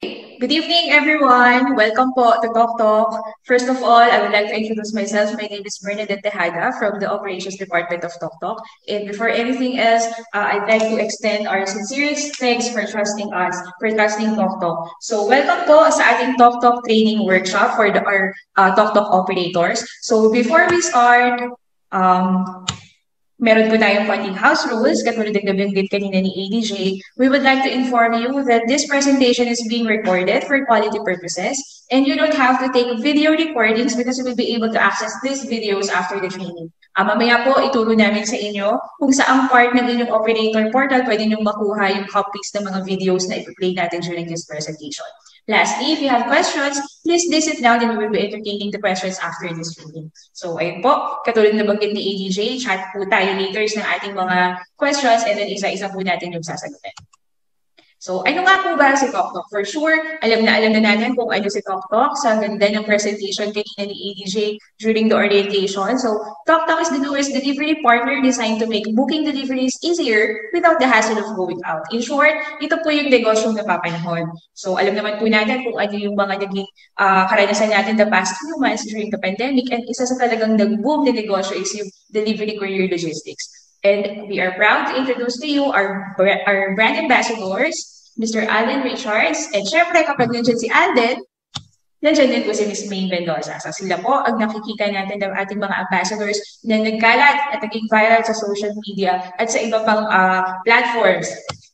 Good evening, everyone. Welcome po to Talk Talk. First of all, I would like to introduce myself. My name is Bernadette Tejada from the Operations Department of Talk Talk. And before anything else, I'd like to extend our sincerest thanks for trusting us, for trusting Talk Talk. So welcome po sa ating Talk Talk training workshop for our Talk Talk operators. So before we start, meron po tayong konting house rules, katulad ng nabanggit kanina ni ADJ. We would like to inform you that this presentation is being recorded for quality purposes, and you don't have to take video recordings because you will be able to access these videos after the training. Mamaya po, ituro namin sa inyo kung saang part ng inyong operator portal pwede nyo makuha yung copies ng mga videos na i-play natin during this presentation. Lastly, if you have questions, please list it down and we will be entertaining the questions after this meeting. So, ayun po, katulad na banggit ni ADJ, chat po tayo later ng ating mga questions and then isa-isa po natin yung sasagutin. So, ano nga po ba si Talk Talk? For sure, alam na natin kung ano si Talk Talk sa ganda ng presentation kanina ni ADJ during the orientation. So, Talk Talk is the newest delivery partner designed to make booking deliveries easier without the hassle of going out. In short, ito po yung negosyong napapanahon. So, alam naman po natin kung ano yung mga naging karanasan natin the past few months during the pandemic, and isa sa talagang nag-boom na negosyo is yung delivery courier logistics. And we are proud to introduce to you our brand ambassadors, Mr. Alden Richards. And syempre, kapag nandiyan si Alden, nandiyan din po si Ms. May Mendoza. So sila po ang nakikita natin ng ating mga ambassadors na nagkalat at naging viral sa social media at sa iba pang platforms.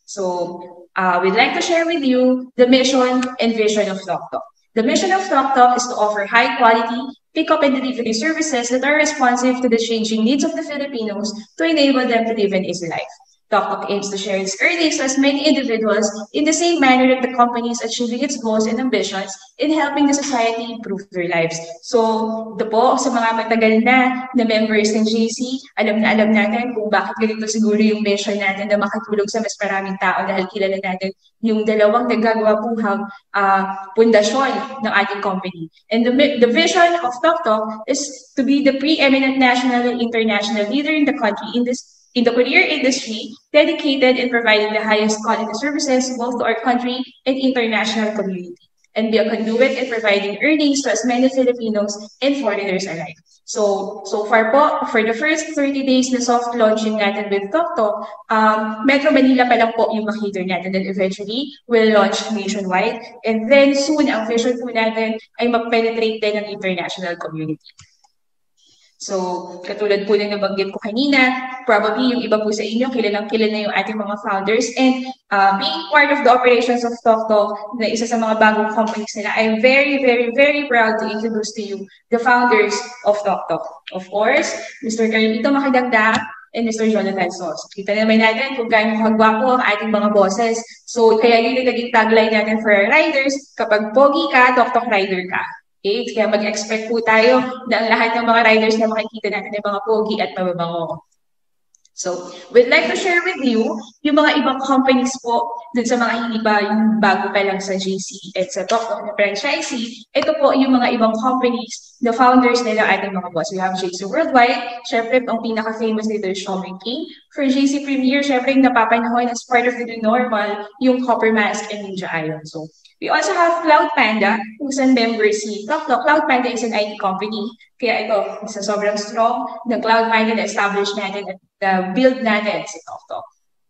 So we'd like to share with you the mission and vision of TalkTalk. The mission of TalkTalk is to offer high quality pick-up and delivery services that are responsive to the changing needs of the Filipinos to enable them to live an easy life. TalkTalk aims to share its earnings to as many individuals in the same manner that the company is achieving its goals and ambitions in helping the society improve their lives. So, ito po, sa mga matagal na members ng JC, alam natin kung bakit ganito siguro yung mission natin na makatulong sa mas maraming tao dahil kilala natin yung dalawang nagagawa-buhang pundasyon ng ating company. And the vision of TalkTalk is to be the preeminent national and international leader in the country in the courier industry, dedicated in providing the highest quality services both to our country and international community, and be a conduit in providing earnings to as many Filipinos and foreigners alike. So far po, for the first 30 days na soft launching natin with TalkTalk, Metro Manila pa lang po yung makita natin, and eventually we'll launch nationwide, and then soon ang vision po natin ay mag-penetrate din ng international community. So, katulad po ng nabanggit ko kanina, probably yung iba po sa inyo, kilalang yung ating mga founders. And being part of the operations of TalkTalk, na isa sa mga bagong companies nila, I'm very, very, very proud to introduce to you the founders of TalkTalk. Of course, Mr. Carlito Makidagda and Mr. Jonathan Sos. Kita naman natin kung gaano kagwapo ang ating mga bosses. So, kaya yun yung naging tagline natin for our riders, kapag pogi ka, TalkTalk rider ka. Okay, kaya mag-expect po tayo na ang lahat ng mga riders na makikita natin ay mga pogi at mababango. So, we'd like to share with you yung mga ibang companies po dun sa mga hindi ba yung bago pa lang sa JC at sa TalkTalk na franchisee. Ito po yung mga ibang companies, the founders nila ating mga boss. We have JC Worldwide, syempre ang pinaka-famous nito is Showman King. For JC Premier, syempre yung napapanahon as part of the new normal, yung Copper Mask and Ninja Iron. So, we also have Cloud Panda, kung saan member si TalkTalk. Cloud Panda is an IT company. Kaya ito, isa sobrang strong ng Cloud Panda na establish natin at build natin si TalkTalk.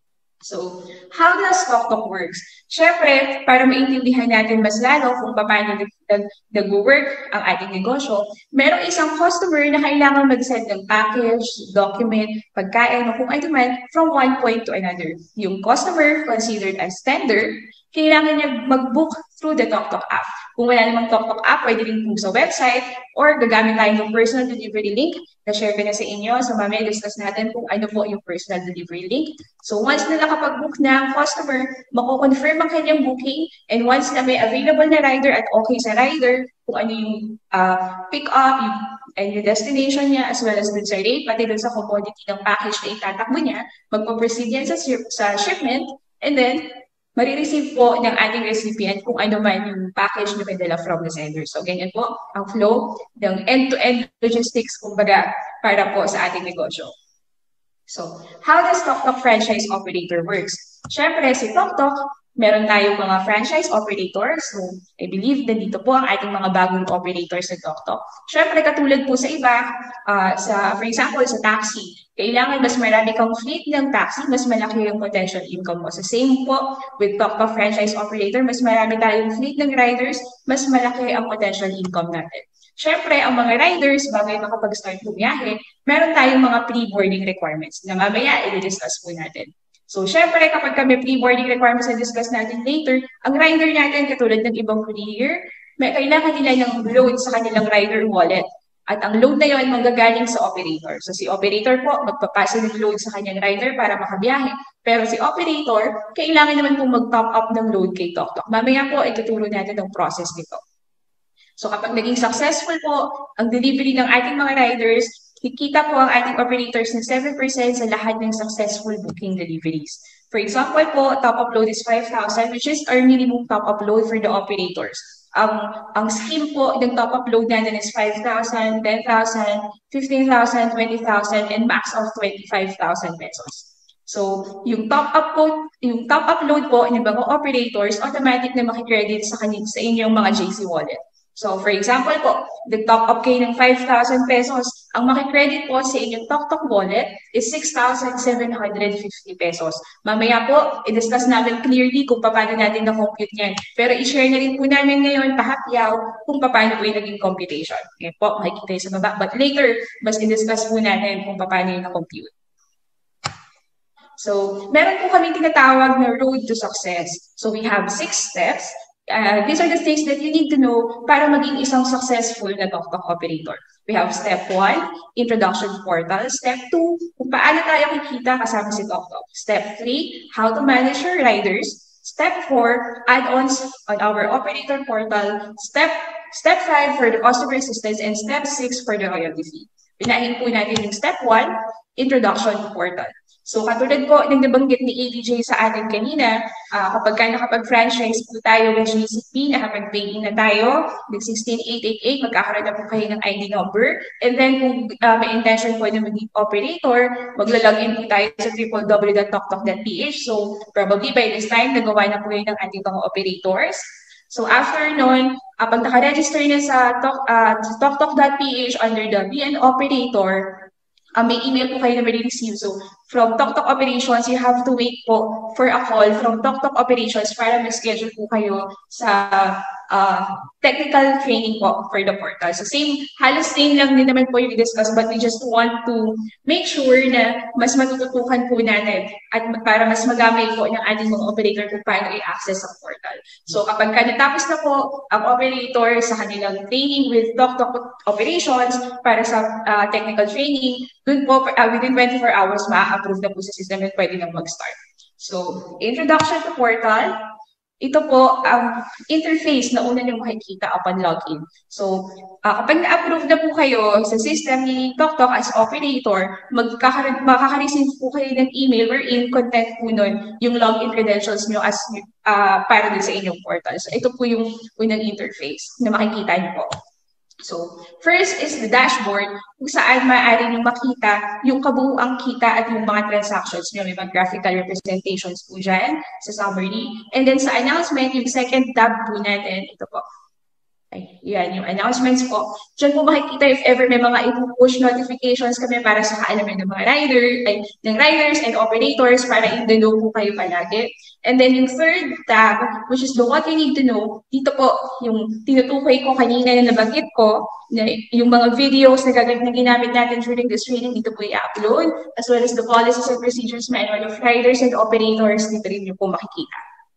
So, how does TalkTalk works? Siyempre, para maintindihan natin mas lalo kung paano nag-work ang ating negosyo, merong isang customer na kailangan mag-send ng package, document, pagkain, o kung ano man, from one point to another. Yung customer, considered as sender, kailangan niya mag-book through the TalkTalk app. Kung wala namang TalkTalk app, pwede rin po sa website or gagamit tayo ng personal delivery link na share ko na sa inyo. So mamaya discuss natin kung ano po yung personal delivery link. So once na nakapag-book na ang customer, mako-confirm ang kanyang booking, and once na may available na rider at okay sa rider, kung ano yung pick-up, and yung destination niya, as well as dun sa rate, pati dun sa commodity ng package na itatakbo niya, magpo-proceed yan sa shipment, and then marireceive po ng ating recipient kung ano man yung package na pinadala from the sender. So, ganyan po ang flow ng end-to-end logistics, kumbaga, para po sa ating negosyo. So, how does TalkTalk franchise operator works? Siyempre, si TalkTalk, Meron tayong mga franchise operators. So, I believe nandito po ang ating mga bagong operators sa TokTok. Syempre, katulad po sa iba, for example, sa taxi, kailangan mas marami kang fleet ng taxi, mas malaki yung potential income mo. So, same po with TokTok franchise operator, mas marami tayong fleet ng riders, mas malaki ang potential income natin. Syempre, ang mga riders, bagay makapag-start bumiyahe, meron tayong mga pre-boarding requirements na mamaya i-discuss po natin. So, syempre, kapag kami pre-boarding requirements na discuss natin later, ang rider natin, katulad ng ibang courier, may kailangan nila ng load sa kanilang rider wallet. At ang load na yon manggagaling sa operator. So, si operator po, magpapasa ng load sa kanyang rider para makabiyahe. Pero si operator, kailangan naman po mag-top up ng load kay TokTok. Mamaya po, ituturo natin ang process nito. So, kapag naging successful po ang delivery ng ating mga riders, kikita po ang ating operators ng 7% sa lahat ng successful booking deliveries. For example po, top-up load is 5,000, which is our minimum top-up load for the operators. Ang scheme po ng top-up load natin is 5,000, 10,000, 15,000, 20,000, and max of 25,000 pesos. So, yung top-up load po ng mga operators, automatic na makikredit sa inyong mga JC wallet. So, for example po, nag-top up kayo ng 5,000 pesos. Ang makikredit po sa inyong TokTok wallet is 6,750 pesos. Mamaya po, i-discuss namin clearly kung paano natin na-compute yan. Pero i-share na rin po namin ngayon, pahapyaw, kung paano po yung naging computation. Okay po, makikita yung sa baba. But later, mas i-discuss po natin kung paano yung na-compute. So, meron po kaming tinatawag na road to success. So, we have 6 steps. These are the things that you need to know para maging isang successful na TokTok operator. We have step 1, introduction portal. Step 2, kung paano tayo kikita kasama si TokTok. Step 3, how to manage your riders. Step 4, add-ons on our operator portal. Step 5 for the customer assistance, and step 6 for the royalty fee. Pinahin po natin yung step 1, introduction portal. So, katulad po ng nabanggit ni ADJ sa atin kanina, kapag nakapag-franchise po tayo with GCP, nakapag-pay-in na tayo, with 16888, magkakaroon na po kayo ng ID number. And then, kung may intention po na maging operator, maglalogin po tayo sa www.toktok.ph. So, probably by this time, nagawa na po yun ng ating mga operators. So, after nun, pag nakaregister na sa toktok.ph under the VN operator, may email po kayo na ma-receive. So, from TokTok Operations, you have to wait po for a call from TokTok Operations para mag-schedule po kayo sa technical training po for the portal. So, halos same lang din naman po yung i-discuss, but we just want to make sure na mas matututukan po natin at para mas magamay po ng ating mga operator kung paano i-access ang portal. So, kapag natapos na po ang operator sa kanilang training with TokTok Operations para sa technical training, dun po, within 24 hours, ma-approve na po sa system at pwede na mag-start. So, introduction to portal. Ito po ang interface na una nyo makikita upon login. So, kapag na-approve na po kayo sa system ni TokTok as operator, makaka-receive po kayo ng email wherein content po nun yung login credentials nyo as para din sa inyong portal. So, ito po yung unang interface na makikita nyo po. So, first is the dashboard kung saan maaari nyo makita yung kabuuang kita at yung mga transactions nyo. May mga graphical representations po dyan sa summary. And then sa announcement, yung second tab po natin, ito po. Yan, yung announcements po. Diyan po makikita if ever may mga ipu-push notifications kami para sa kaalaman ng mga riders and operators para in the know po kayo palagi. And then yung third tab, which is the what you need to know, dito po yung tinutukoy ko kanina na nabanggit ko, na yung mga videos na ginamit natin during this training, dito po i-upload, as well as the policies and procedures manual of riders and operators, dito rin nyo po makikita.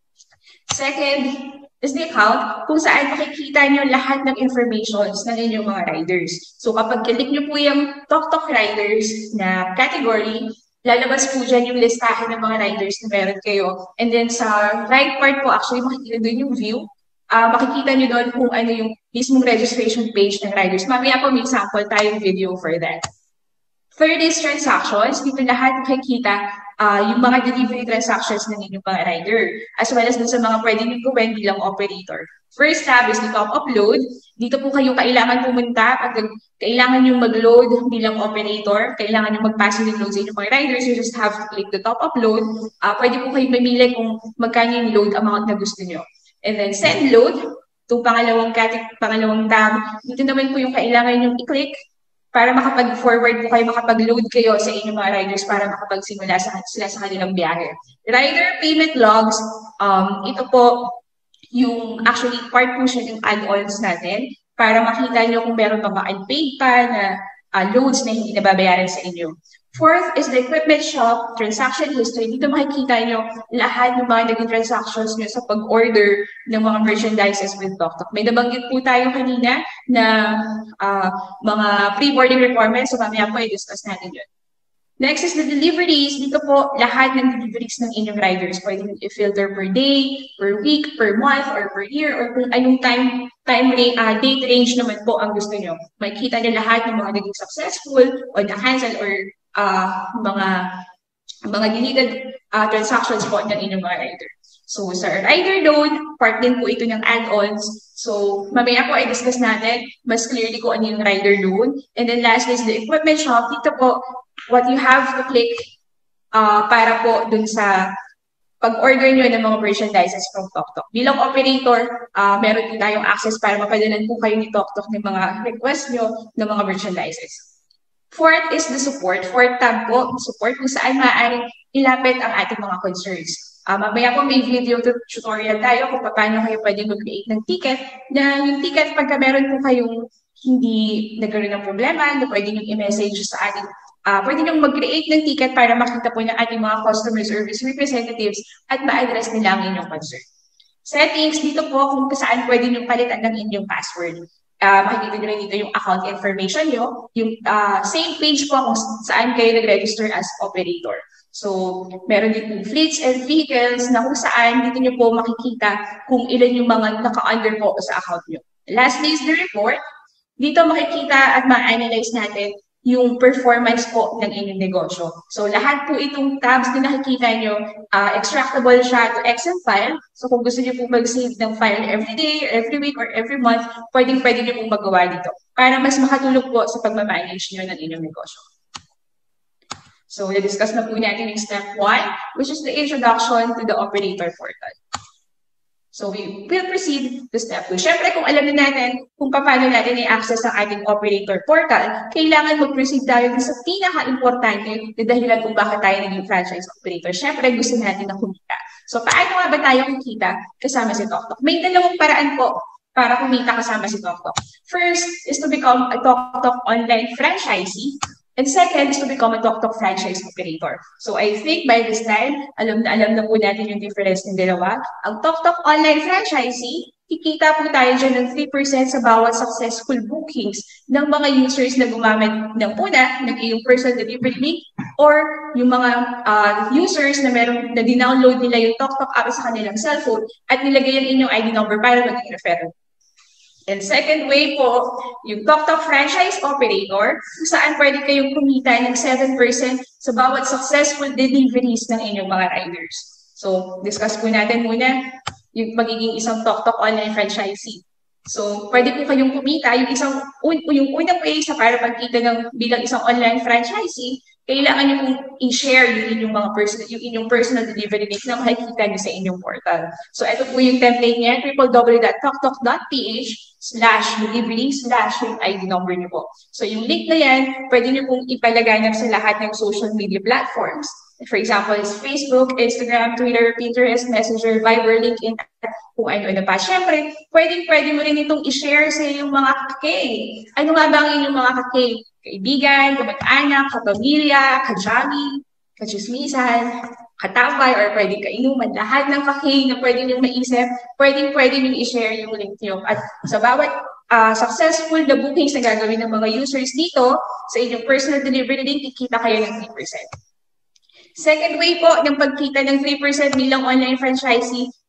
Second is the account kung saan makikita nyo lahat ng informations ng inyong mga riders. So kapag click nyo po yung TokTok riders na category, lalabas po dyan yung listahan ng mga riders na meron kayo. And then sa right part po, actually makikita doon yung view. Makikita nyo doon kung ano yung mismong registration page ng riders. Mamaya po may sample tayong video for that. Third is transactions. Dito lahat makikita yung mga delivery transactions ng inyong mga rider, as well as dun sa mga pwede nyo gawin bilang operator. First tab is the top upload. Dito po kayo kailangan pumunta pag kailangan nyo mag-load bilang operator, kailangan nyo mag-pass yung load sa inyong mga riders, you just have to click the top upload. Pwede po kayo mamili kung magkano yung load amount na gusto nyo. And then send load, itong pangalawang tab, dito naman po yung kailangan nyo i-click para makapag-forward po kayo, makapag-load kayo sa inyong mga riders para makapagsimula sila sa kanilang biyahe. Rider payment logs, ito po yung actually part po siya ng add-ons natin para makita nyo kung meron mga unpaid pa na loads na hindi nababayaran sa inyo. Fourth is the equipment shop transaction history. Dito makikita nyo lahat ng mga naging transactions nyo sa pag-order ng mga merchandises with TokTok. May nabanggit po tayo kanina na mga pre-boarding requirements. So mamaya po i-discuss natin yun. Next is the deliveries. Dito po, lahat ng deliveries ng inyong riders. Pwede nyo i-filter per day, per week, per month, or per year, or kung anong date range naman po ang gusto nyo. Makikita nyo lahat ng mga naging successful, o na-cancel, or mga deleted transactions po ng inyong mga rider. So, sa rider load, part din po ito ng add-ons. So, mamaya po i-discuss natin mas clearly kung ano yung rider load. And then lastly is the equipment shop. Dito po, what you have to click para po dun sa pag-order nyo ng mga merchandises from TokTok. Bilang operator, meron po tayong access para mapadalan po kayo ni TokTok ng mga request nyo ng mga merchandises. Fourth is the support. Fourth tab po, support kung saan maaaring ilapit ang ating mga concerns. Mamaya po may video tutorial tayo kung paano kayo pwede mag-create ng ticket na yung ticket pagka meron po kayong hindi nagkaroon ng problema, na pwede nyo i-message sa ating pwede nyo mag-create ng ticket para makita po ng ating mga customer service representatives at ma-address nila ang inyong concern. Settings, dito po kung saan pwede nyo palitan ng inyong password. Makikita nyo rin dito yung account information nyo, yung same page po kung saan kayo nag-register as operator. So, meron dito fleets and vehicles na kung saan dito nyo po makikita kung ilan yung mga naka-under po sa account nyo. Lastly is the report. Dito makikita at ma-analyze natin yung performance po ng inyong negosyo. So, lahat po itong tabs na nakikita nyo, extractable siya to Excel file. So, kung gusto nyo po mag-save ng file every day, every week, or every month, pwede nyo pong magawa dito para mas makatulong po sa pagmamanage nyo ng inyong negosyo. So, na-discuss na po natin yung step 1, which is the introduction to the operator portal. So, we will proceed to step 2. Siyempre, kung alam na natin kung paano natin i-access ang ating operator portal, kailangan mag-proceed tayo sa pinaka-importante na dahilan kung bakit tayo naging franchise operator. Siyempre, gusto natin na kumita. So, paano nga ba tayo kumita kasama si TokTok? May dalawang paraan po para kumita kasama si TokTok. First is to become a TokTok online franchisee. And second is to become a TokTok franchise operator. So I think by this time, alam na po natin yung difference ng dalawa. Ang TokTok online franchisee, kikita po tayo dyan ng 3% sa bawat successful bookings ng mga users na gumamit ng una, ng iyong personal delivery link, or yung mga users na meron na dinownload nila yung TokTok app sa kanilang cellphone at nilagay ang inyong ID number para maging referral. And second way po, yung TokTok franchise operator, kung saan pwede kayong kumita ng 7% sa bawat successful deliveries ng inyong mga riders. So, discuss po natin muna yung magiging isang TokTok online franchisee. So, pwede po kayong kumita yung unang way sa para pagkita ng bilang isang online franchisee, kailangan nyo pong i-share yung inyong personal delivery link na makikita nyo sa inyong portal. So, ito po yung template niya, www.toktok.ph/delivery/yung ID number nyo po. So, yung link na yan, pwede nyo pong ipalaganap sa lahat ng social media platforms. For example, is Facebook, Instagram, Twitter, Pinterest, Messenger, Viber, LinkedIn, at kung ano-ano pa. Siyempre, pwede mo rin itong i-share sa inyong mga kakay. Ano nga ba ang inyong mga kakay? Kaibigan, kamag-anak, kapamilya, kajami, kachismisan, katambay, or pwedeng kainuman. Lahat ng kakay na pwede nyo maisip, pwede nyo i-share yung link nyo. At sa bawat successful na bookings na gagawin ng mga users dito, sa inyong personal delivery link, kikita kayo ng 3%. Second way po ng pagkita ng 3% bilang online franchisee,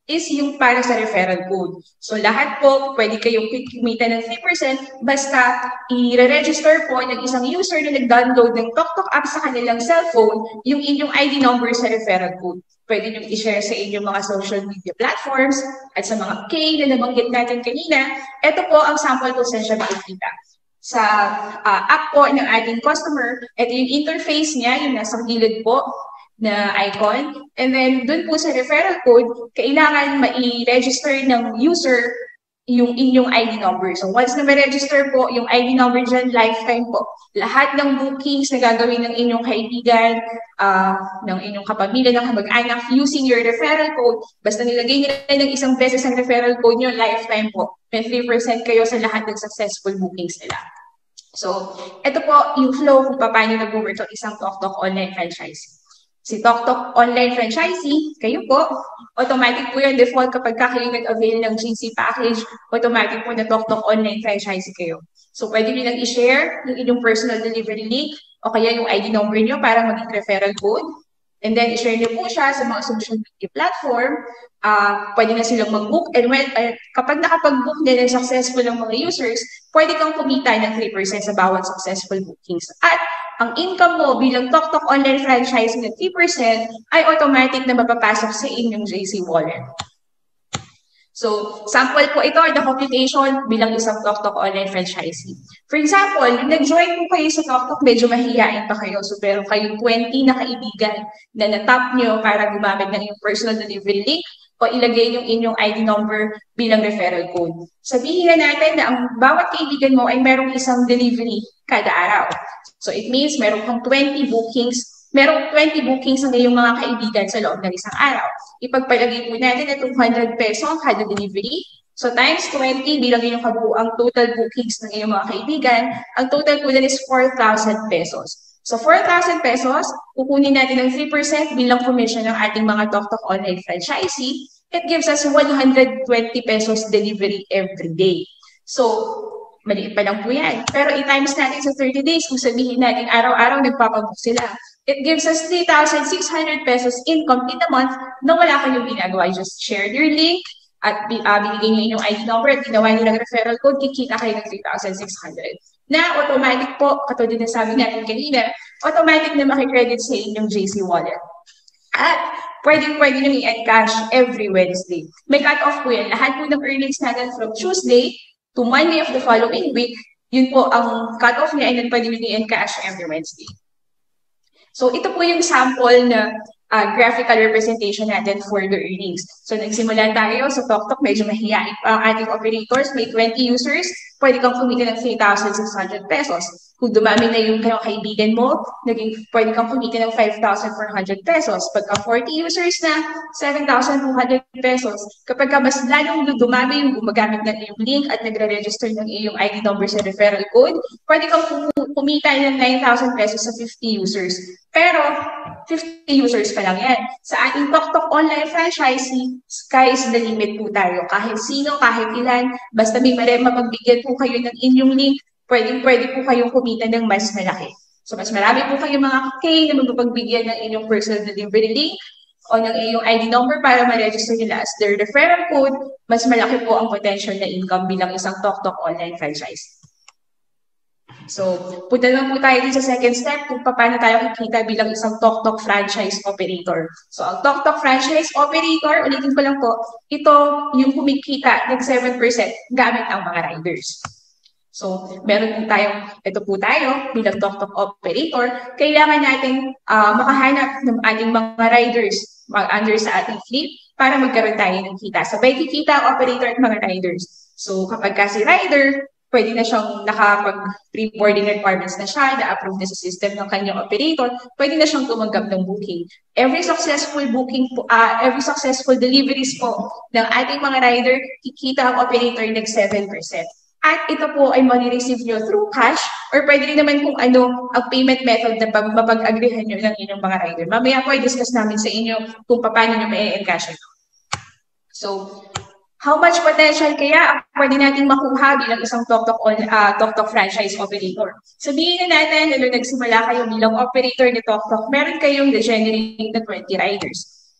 is yung para sa referral code. So lahat po, pwede kayong kumita ng 3% basta i-register po ng isang user na nag-download ng TokTok app sa kanilang cellphone yung inyong ID number sa referral code. Pwede nyo i-share sa inyong mga social media platforms at sa mga K na nabanggit natin kanina. Ito po ang sample kung saan siya makikita. Sa app po ng ating customer, ito yung interface niya, yung nasa gilid po na icon. And then, dun po sa referral code, kailangan ma-register ng user yung inyong ID number. So, once na ma-register po yung ID number dyan, lifetime po. Lahat ng bookings na gagawin ng inyong kaibigan, ng inyong kapamilya, ng kamag-anak, using your referral code, basta nilagay nila ng isang beses ang referral code nyo, lifetime po. May 3% kayo sa lahat ng successful bookings nila. So, ito po yung flow kung paano nag-work ang isang TokTok online franchisee. Si TokTok online franchisee, kayo po, automatic po yung default kapag kayo nag-avail ng GC package, automatic po na TokTok online franchisee kayo. So, pwede nyo lang i-share yung inyong personal delivery link o kaya yung ID number nyo para maging referral code. And then, i-share nyo po siya sa mga social media platform. Pwede na silang mag-book. And when, kapag nakapag-book na ng successful ng mga users, pwede kang kumita ng 3% sa bawat successful bookings. At ang income mo bilang TokTok online franchise ng 3% ay automatic na mapapasok sa inyong JC Wallet. So, sample po ito, the computation bilang isang TokTok online franchisee. For example, nag-join po kayo sa TokTok, medyo mahihain pa kayo. So, pero kayong 20 na kaibigan na natap nyo para gumamit ng inyong personal delivery link o ilagay yung inyong ID number bilang referral code. Sabihin na natin na ang bawat kaibigan mo ay merong isang delivery kada araw. So, it means meron kang 20 bookings merong 20 bookings ng iyong mga kaibigan sa loob ng isang araw. Ipagpalagay po natin na 200 peso ang kada delivery. So times 20 bilang inyong kabuuang total bookings ng iyong mga kaibigan, ang total po is 4,000 pesos. So 4,000 pesos, kukunin natin ng 3% bilang commission ng ating mga TokTok online franchisee. It gives us 120 pesos delivery every day. So, maliit pa lang po yan. Pero i-times natin sa 30 days, kung sabihin natin araw-araw nagpapabook sila, it gives us 3,600 pesos income in a month na wala kayong ginagawa. You just share your link at binigay niyo yung ID number at ginawa niyo ng referral code, kikita kayo ng 3,600. Na automatic po, katulad na sabi natin kanina, automatic na makikredit sa inyong JC Wallet. At pwede nyo i-encash every Wednesday. May cut-off po yan. Lahat po ng earnings natin from Tuesday to Monday of the following week, yun po ang cut-off niya and then pwede nyo i-encash every Wednesday. So, ito po yung sample na graphical representation natin for the earnings. So, nagsimula tayo sa TokTok, medyo mahihain pa ang ating operators. May 20 users, pwede kang kumita ng 3,600 pesos. Kung dumami na yung kaibigan mo, pwede kang kumita ng 5,400 pesos. Pagka 40 users na, 7,200 pesos. Kapag mas lalong dumami yung gumagamit ng iyong link at nagre-register ng iyong ID number sa referral code, pwede kang kumita ng 9,000 pesos sa 50 users. Pero, 50 users pa lang yan. Sa ating TokTok online franchisee, sky is the limit po tayo. Kahit sino, kahit ilan, basta may magbigyan po kayo ng inyong link, pwede po kayong kumita ng mas malaki. So, mas marami po kayong mga K na magpapagbigyan ng inyong personal delivery link o ng iyong ID number para ma-register nila as their referral code, mas malaki po ang potential na income bilang isang TokTok online franchise. So, punta naman po tayo din sa second step kung paano tayo kikita bilang isang TokTok franchise operator. So, ang TokTok franchise operator, ulitin ko lang po, ito yung kumikita ng 7% gamit ang mga riders. So, meron po tayo bilang TokTok operator, kailangan natin makahanap ng ating mga riders under sa ating fleet para magkaroon tayo ng kita. Sabay kikita ang operator at mga riders. So, kapag kasi rider, pwede na siyang nakapag-pre-boarding requirements na siya, na-approve na sa system ng kanyang operator, pwede na siyang tumanggap ng booking. Every successful booking po, every successful deliveries po ng ating mga rider, kikita ang operator ng 7%. At ito po ay mani-receive nyo through cash or pwede rin naman kung ano ang payment method na mapag-agreehan nyo ng inyong mga rider. Mamaya po i-discuss namin sa inyo kung paano nyo may-encash ito. So, how much potential kaya ang pwede nating makuha bilang isang TokTok franchise operator? Sabihin na natin, nagsimula kayo bilang operator ni TokTok, meron kayong na-generate na 20 riders.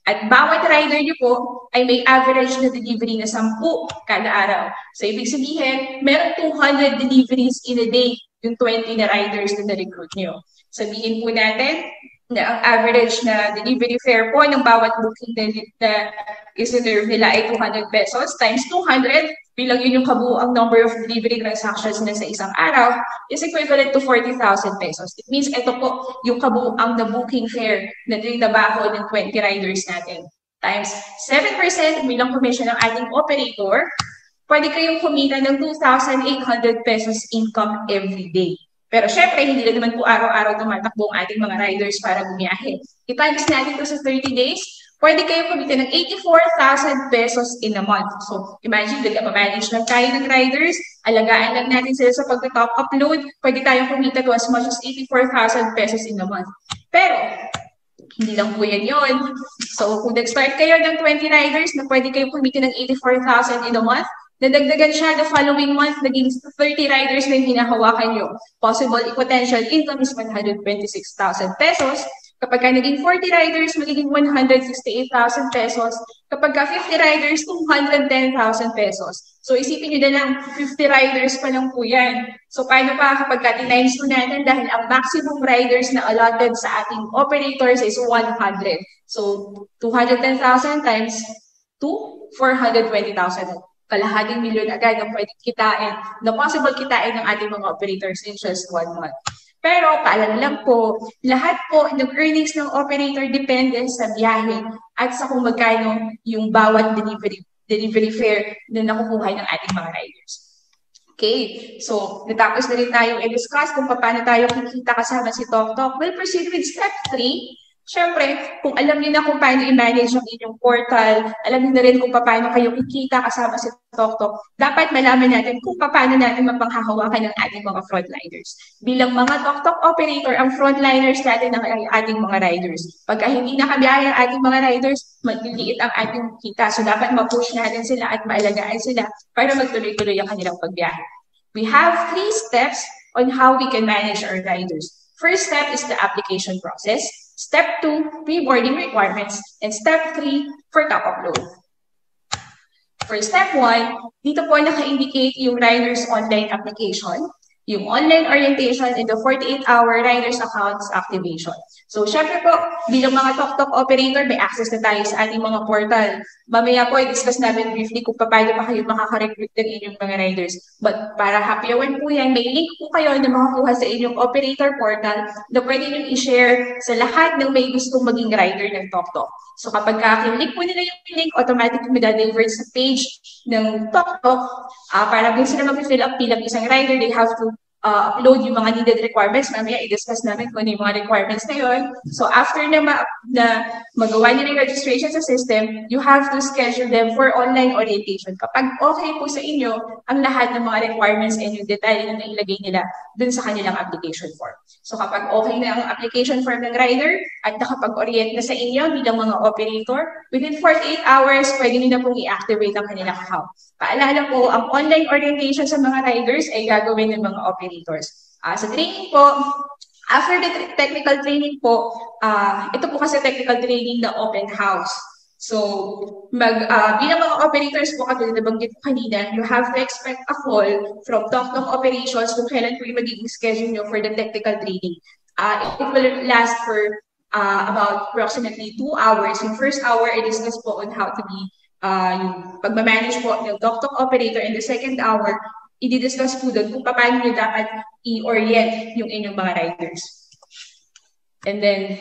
At bawat rider niyo po ay may average na delivery na 10 kada araw. So, ibig sabihin, meron 200 deliveries in a day yung 20 na riders na na-recruit niyo. Sabihin po natin na ang average na delivery fare po ng bawat booking na isinurve nila ay 200 pesos times 200, bilang yun yung kabuuang number of delivery transactions na sa isang araw, is equivalent to 40,000 pesos. It means ito po yung kabuuang na booking fare na dinabaho ng 20 riders natin. Times 7% bilang commission ng ating operator, pwede kayong kumita ng 2,800 pesos income every day. Pero syempre, hindi na naman po araw-araw tumatakbo ang ating mga riders para bumiyahe. I-times natin ito sa 30 days, pwede kayo kumita ng 84,000 pesos in a month. So, imagine, nag-manage lang tayo ng riders, alagaan lang natin sila sa pag-top upload, pwede tayong kumita to as much as 84,000 pesos in a month. Pero, hindi lang po yan yun. So, kung nag-start kayo ng 20 riders na pwede kayo kumita ng 84,000 in a month, nadagdagan siya the following month, naging 30 riders na yung hinahawakan nyo. Possible potential income is 126,000 pesos. Kapag ka naging 40 riders, magiging 168,000 pesos. Kapag ka 50 riders, 210,000 pesos. So isipin nyo na lang, 50 riders pa lang po yan. So paano pa kapag ka tinimes po natin dahil ang maximum riders na allotted sa ating operators is 100. So 210,000 times 2, 420,000. Kalahating milyon agad ang pwedeng kitain, na possible kitain ng ating mga operators in just 1 month. Pero paalala lang po, lahat po ng earnings ng operator depende sa biyahe at sa kung magkano yung bawat delivery fare na nakukuha ng ating mga riders. Okay, so natapos na rin tayong i-discuss kung paano tayo kikita kasama si TokTok. We'll proceed with step 3. Siyempre, kung alam niyo na kung paano i-manage ang inyong portal, alam niyo na rin kung paano kayo kikita kasama si TokTok, dapat malaman natin kung paano natin mapanghahawakan ng ating mga frontliners. Bilang mga TokTok operator, ang frontliners natin ng ating mga riders. Pagka hindi nakabiyahe ang ating mga riders, magliliit ang ating kita. So dapat ma-push natin sila at maalagaan sila para magtuloy-tuloy ang kanilang pagbiyahe. We have 3 steps on how we can manage our riders. First step is the application process. Step 2, reboarding requirements. And step 3, for top upload. For step 1, dito po naka-indicate yung rider's online application, yung online orientation, and the 48-hour rider's accounts activation. So, syempre po, bilang mga TokTok operator, may access na tayo sa ating mga portal. Mamaya po, i-discuss namin briefly kung paano pa kayo makaka-recruit ng inyong mga riders. But para happyawan po yan, may link po kayo na makakuha sa inyong operator portal na pwede nyo i-share sa lahat ng may gustong maging rider ng TokTok. So kapag click po nila yung link, automatically madadivert sa page ng TokTok. Para kung sila mag-fill up bilang isang rider, they have to upload yung mga needed requirements. Mamaya i-discuss namin kung ano yung mga requirements na yun. So after na magawa niyo yung registration sa system, you have to schedule them for online orientation. Kapag okay po sa inyo ang lahat ng mga requirements and yung detalye na nailagay nila dun sa kanilang application form. So kapag okay na ang application form ng rider at nakapag-orient na sa inyo bilang mga operator, within 48 hours, pwede nyo na pong i-activate ang kanilang account. Paalala po, ang online orientation sa mga riders ay gagawin ng mga operators. Sa training po, after the technical training po, ito po kasi technical training na open house. So, bilang mga operators po, katulad na banggit ko kanina, you have to expect a call from TokTok operations kung kailan po yung magiging schedule nyo for the technical training. It will last for about approximately 2 hours. Yung first hour, I discuss po on how to be yung pagmamanage po ng TokTok operator, and the second hour, i-discuss po doon kung paano nyo dapat i-orient yung inyong mga riders. And then,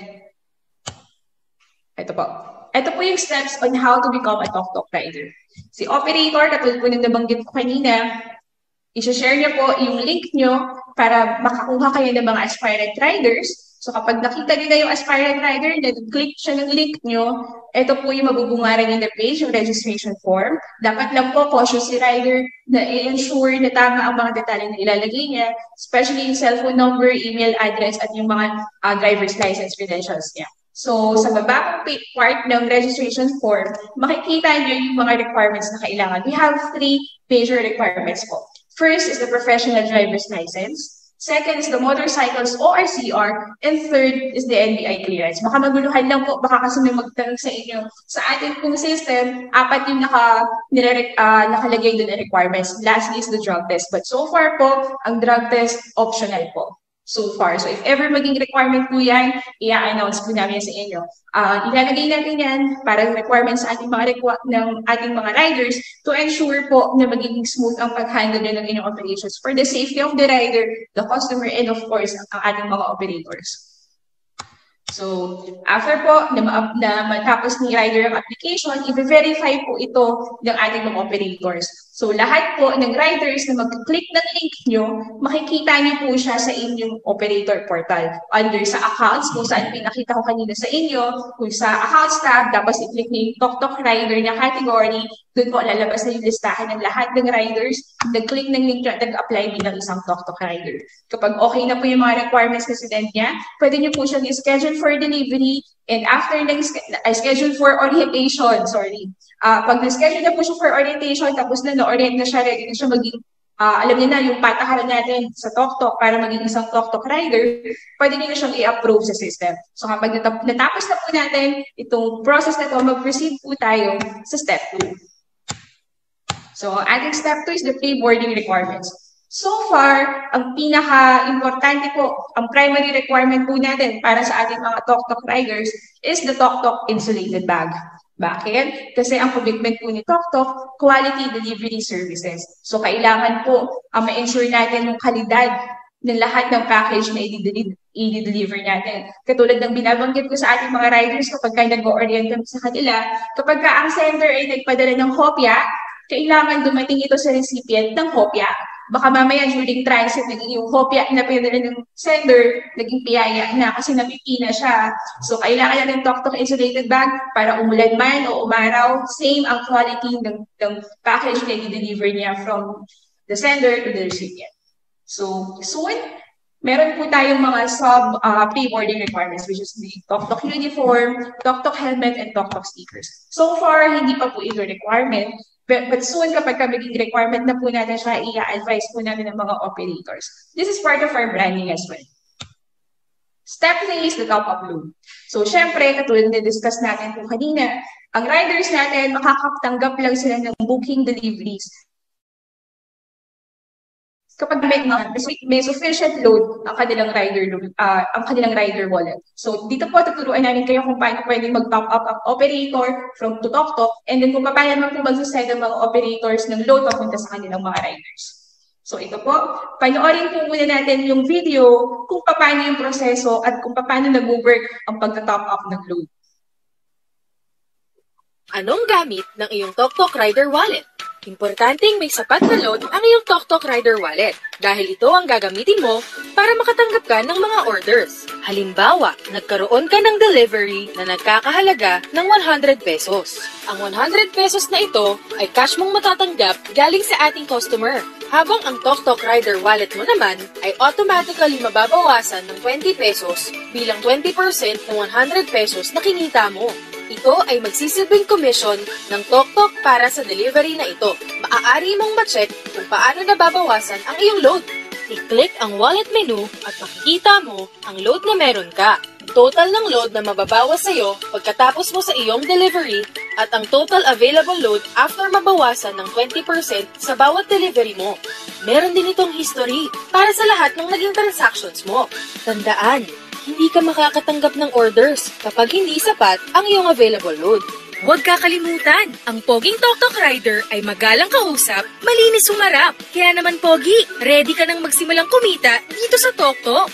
ito po. Ito po yung steps on how to become a TokTok rider. Si operator, katulad po ng nabanggit ko kanina, i-share niyo po yung link nyo para makakuha kayo ng mga aspirant riders. So kapag nakita nila yung aspirant rider, then click siya ng link nyo, ito po yung mabubungaran in the page, yung registration form. Dapat lang po cautious si rider na i-ensure na tama ang mga detalye na ilalagay niya, especially yung cellphone number, email address, at yung mga driver's license credentials niya. So sa babang part ng registration form, makikita nyo yung mga requirements na kailangan. We have 3 major requirements po. First is the professional driver's license. Second is the motorcycles ORCR. And third is the NBI clearance. Baka maguluhan lang po, baka kasi may magtanong sa inyo. Sa ating pong system, 4 yung nakalagay doon na requirements. Lastly is the drug test. But so far po, ang drug test optional po. So far. So if ever maging requirement po yan, i-announce po namin sa inyo. Ilalagay natin yan para requirements sa ating mga riders to ensure po na magiging smooth ang pag-handle ng inyong operations for the safety of the rider, the customer, and of course, ang ating mga operators. So, after po na matapos ni rider ang application, i-verify po ito ng ating mga operators. So, lahat po ng riders na mag-click ng link nyo, makikita nyo po siya sa inyong operator portal. Under sa accounts, kung saan pinakita ko kanina sa inyo, kung sa accounts tab, tapos i-click nyo yung TokTok rider na category, doon po lalabas na yung listahan ng lahat ng riders, nag-click ng link nyo at nag-apply bilang isang TokTok rider. Kapag okay na po yung mga requirements na sinend niya, pwede nyo po siyang i-schedule for delivery, and after schedule for orientation, pag na-schedule na po siya for orientation, tapos na-orient na siya, ready na siya maging, alam niyo na yung patakaran natin sa TokTok para maging isang TokTok rider, pwede niyo na siyang i-approve sa system. So kapag natapos na po natin itong process na ito, mag-proceed po tayo sa step 2. So ating step 2 is the pre-boarding requirements. So far, ang pinaka-importante po, ang primary requirement po natin para sa ating mga TokTok riders is the TokTok insulated bag. Bakit? Kasi ang commitment po ni TokTok, quality delivery services. So kailangan po ma-ensure natin yung kalidad ng lahat ng package na i-deliver natin. Katulad ng binabanggit ko sa ating mga riders kapag nag-orient kami sa kanila, kapag ang sender ay nagpadala ng hopya, kailangan dumating ito sa recipient ng hopya. Baka mamaya during transit, naging yung hopya na pinadala ng sender, naging piyaya na kasi napipina siya. So, kailangan natin TokTok insulated bag para umulan man o umaraw, same ang quality ng package na i-deliver niya from the sender to the recipient. So, soon, meron po tayong mga pre-boarding requirements, which is the TokTok uniform, TokTok helmet, and TokTok stickers. So far, hindi pa po ito requirement. But soon, kapag maging requirement na po natin siya, i-advise po natin ng mga operators. This is part of our branding as well. Step 3 is the top-up load. So, syempre, katulad na discuss natin po kanina, ang riders natin, makakatanggap lang sila ng booking deliveries kapag may sufficient load ang kanilang rider wallet. So, dito po tuturuan namin kayo kung paano pwedeng mag-top up ang operator from to TokTok, and then kung paano naman po mag-send ang mga operators ng load papunta sa kanilang mga riders. So, ito po, panoorin po muna natin yung video kung paano yung proseso at kung paano nag-work ang pag-top up ng load. Anong gamit ng iyong TokTok Rider Wallet? Importanteng may sapat na load ang iyong TokTok Rider Wallet dahil ito ang gagamitin mo para makatanggap ka ng mga orders. Halimbawa, nagkaroon ka ng delivery na nagkakahalaga ng 100 pesos. Ang 100 pesos na ito ay cash mong matatanggap galing sa ating customer. Habang ang TokTok Rider Wallet mo naman ay automatically mababawasan ng 20 pesos bilang 20% ng 100 pesos na kinita mo. Ito ay magsisilbing komisyon ng TokTok para sa delivery na ito. Maaari mong ma-check kung paano nababawasan ang iyong load. I-click ang wallet menu at makikita mo ang load na meron ka. Total ng load na mababawas sa iyo pagkatapos mo sa iyong delivery at ang total available load after mabawasan ng 20% sa bawat delivery mo. Meron din itong history para sa lahat ng naging transactions mo. Tandaan, hindi ka makakatanggap ng orders kapag hindi sapat ang iyong available load. Huwag kakalimutan, ang Poging TokTok Rider ay magalang kausap, malinis humarap. Kaya naman Pogi, ready ka nang magsimulang kumita dito sa TokTok.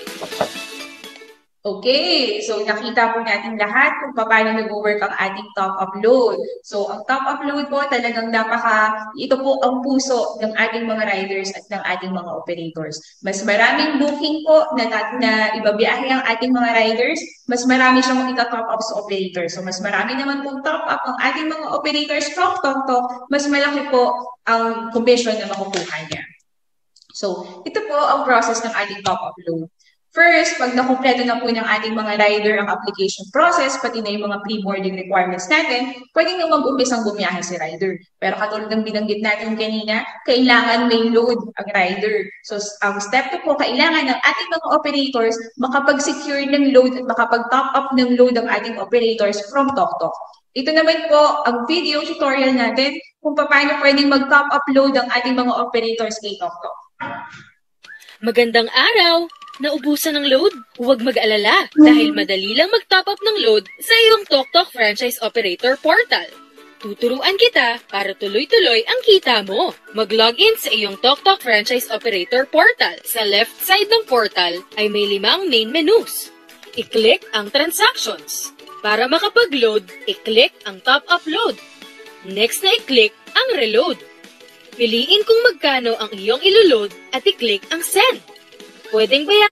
Okay, so nakita po natin lahat kung paano nag-work ang ating top-up load. So ang top-up load po talagang ito po ang puso ng ating mga riders at ng ating mga operators. Mas maraming booking po na ibabiyahe ang ating mga riders, mas marami siyang ita-top up sa operators. So mas marami naman pong top-up ang ating mga operators from TokTok, mas malaki po ang commission na makukuha niya. So ito po ang process ng ating top-up load. First, pag nakumpleto na po ng ating mga rider ang application process, pati na yung mga pre-boarding requirements natin, pwede na mag-umpisang bumiyahe si rider. Pero katulad ng binanggit natin kanina, kailangan may load ang rider. So, ang step 2 po, kailangan ng ating mga operators makapag-secure ng load at makapag-top up ng load ang ating operators from TokTok. Ito naman po ang video tutorial natin kung paano pwedeng mag-top up load ang ating mga operators kay TokTok. Magandang araw! Naubusan ng load? Huwag mag-alala dahil madali lang mag-top up ng load sa iyong TokTok Franchise Operator Portal. Tuturuan kita para tuloy-tuloy ang kita mo. Mag-login sa iyong TokTok Franchise Operator Portal. Sa left side ng portal ay may 5 main menus. I-click ang Transactions. Para makapag-load, i-click ang Top Up Load. Next na i-click ang Reload. Piliin kung magkano ang iyong iloload at i-click ang Send. Pwedeng bayaran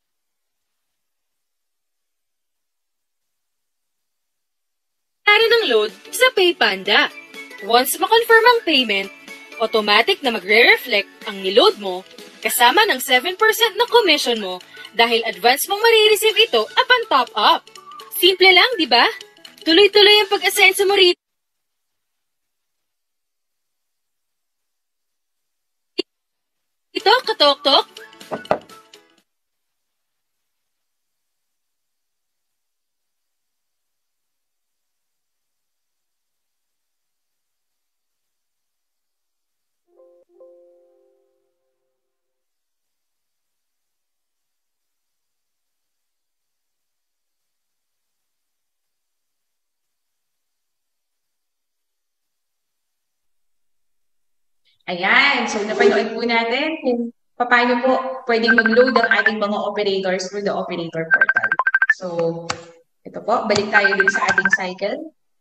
ng load sa PayPanda. Once ma-confirm ang payment, automatic na magre-reflect ang niload mo kasama ng 7% na commission mo dahil advance mong marireceive ito upon top up. Simple lang, di ba? Tuloy-tuloy ang pag-asenso mo rito. Ito, katok-tok. Ayan, so napanood po natin kung paano po pwedeng mag-load ang ating mga operators through the operator portal. So, ito po, balik tayo din sa ating cycle.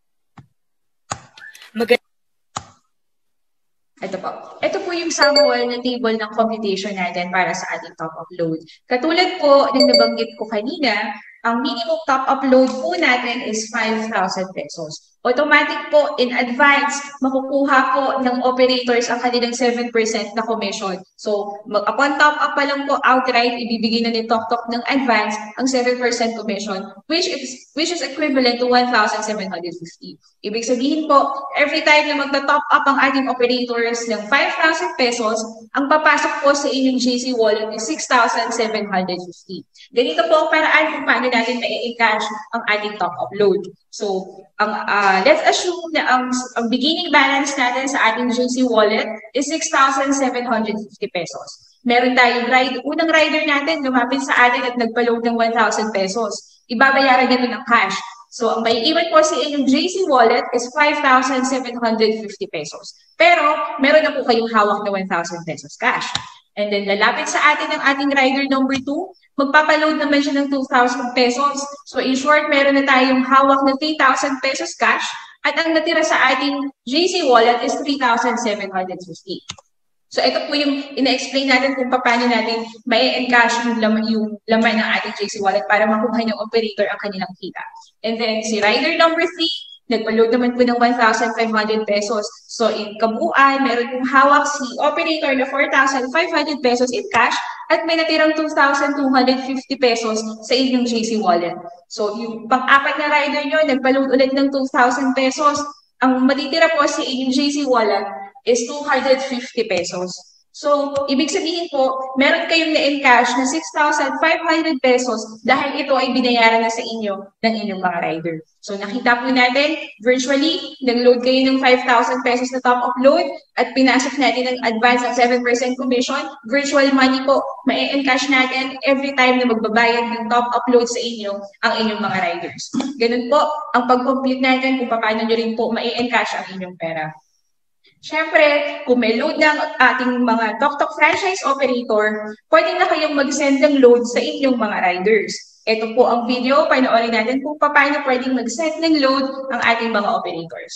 Ito po. Ito po yung sample na table ng computation natin para sa ating top-up load. Katulad po ng nabanggit ko kanina, ang minimum top-up load po natin is 5,000 pesos. Automatic po, in advance, makukuha po ng operators ang kanilang 7% na commission. So, upon top-up pa lang po, outright, ibibigay na ni TokTok ng advance ang 7% commission, which is equivalent to 1,750. Ibig sabihin po, every time na magta-top up ang ating operators ng 5,000 pesos, ang papasok po sa inyong GC wallet is 6,750. Ganito po ang paraan kung paano natin ma-encash ang ating top-up load. So, let's assume na ang beginning balance natin sa ating GC wallet is 6,750 pesos. Meron tayong unang rider natin, lumapit sa atin at nagpa-load ng 1,000 pesos. Ibabayaran nito ng cash. So, ang maiiwan po sa inyong GC wallet is 5,750 pesos. Pero, meron na po kayong hawak na 1,000 pesos cash. And then, lalapit sa atin ang ating rider number 2, magpapaload naman siya ng 2,000 pesos. So, in short, meron na tayong hawak na 3,000 pesos cash at ang natira sa ating GC wallet is 3,750. So, ito po yung ina-explain natin kung paano natin mai-encash yung laman ng ating GC wallet para makuha ng operator ang kanilang kita. And then, si rider number 3, nagpa-load naman po ng 1,500 pesos. So, in kabuuan, meron pong hawak si operator na 4,500 pesos in cash at may natirang 2,250 pesos sa inyong GC wallet. So, yung pang-apat na rider nyo, nagpa-load ulit ng 2,000 pesos. Ang matitira po sa inyong GC wallet is 250 pesos. So, ibig sabihin po, meron kayong na-encash na 6,500 pesos dahil ito ay binayaran na sa inyo ng inyong mga rider. So, nakita po natin, virtually, nag-load kayo ng 5,000 pesos na top-up load at pinasok natin ng advance ng 7% commission. Virtual money po, ma-encash natin every time na magbabayad ng top-up load sa inyo ang inyong mga riders. Ganun po ang pag-compute natin kung paano nyo rin po ma-encash ang inyong pera. Siyempre, kung may load ng ating mga TokTok franchise operator, pwede na kayong mag-send ng load sa inyong mga riders. Ito po ang video, panoorin natin kung paano pwedeng mag-send ng load ang ating mga operators.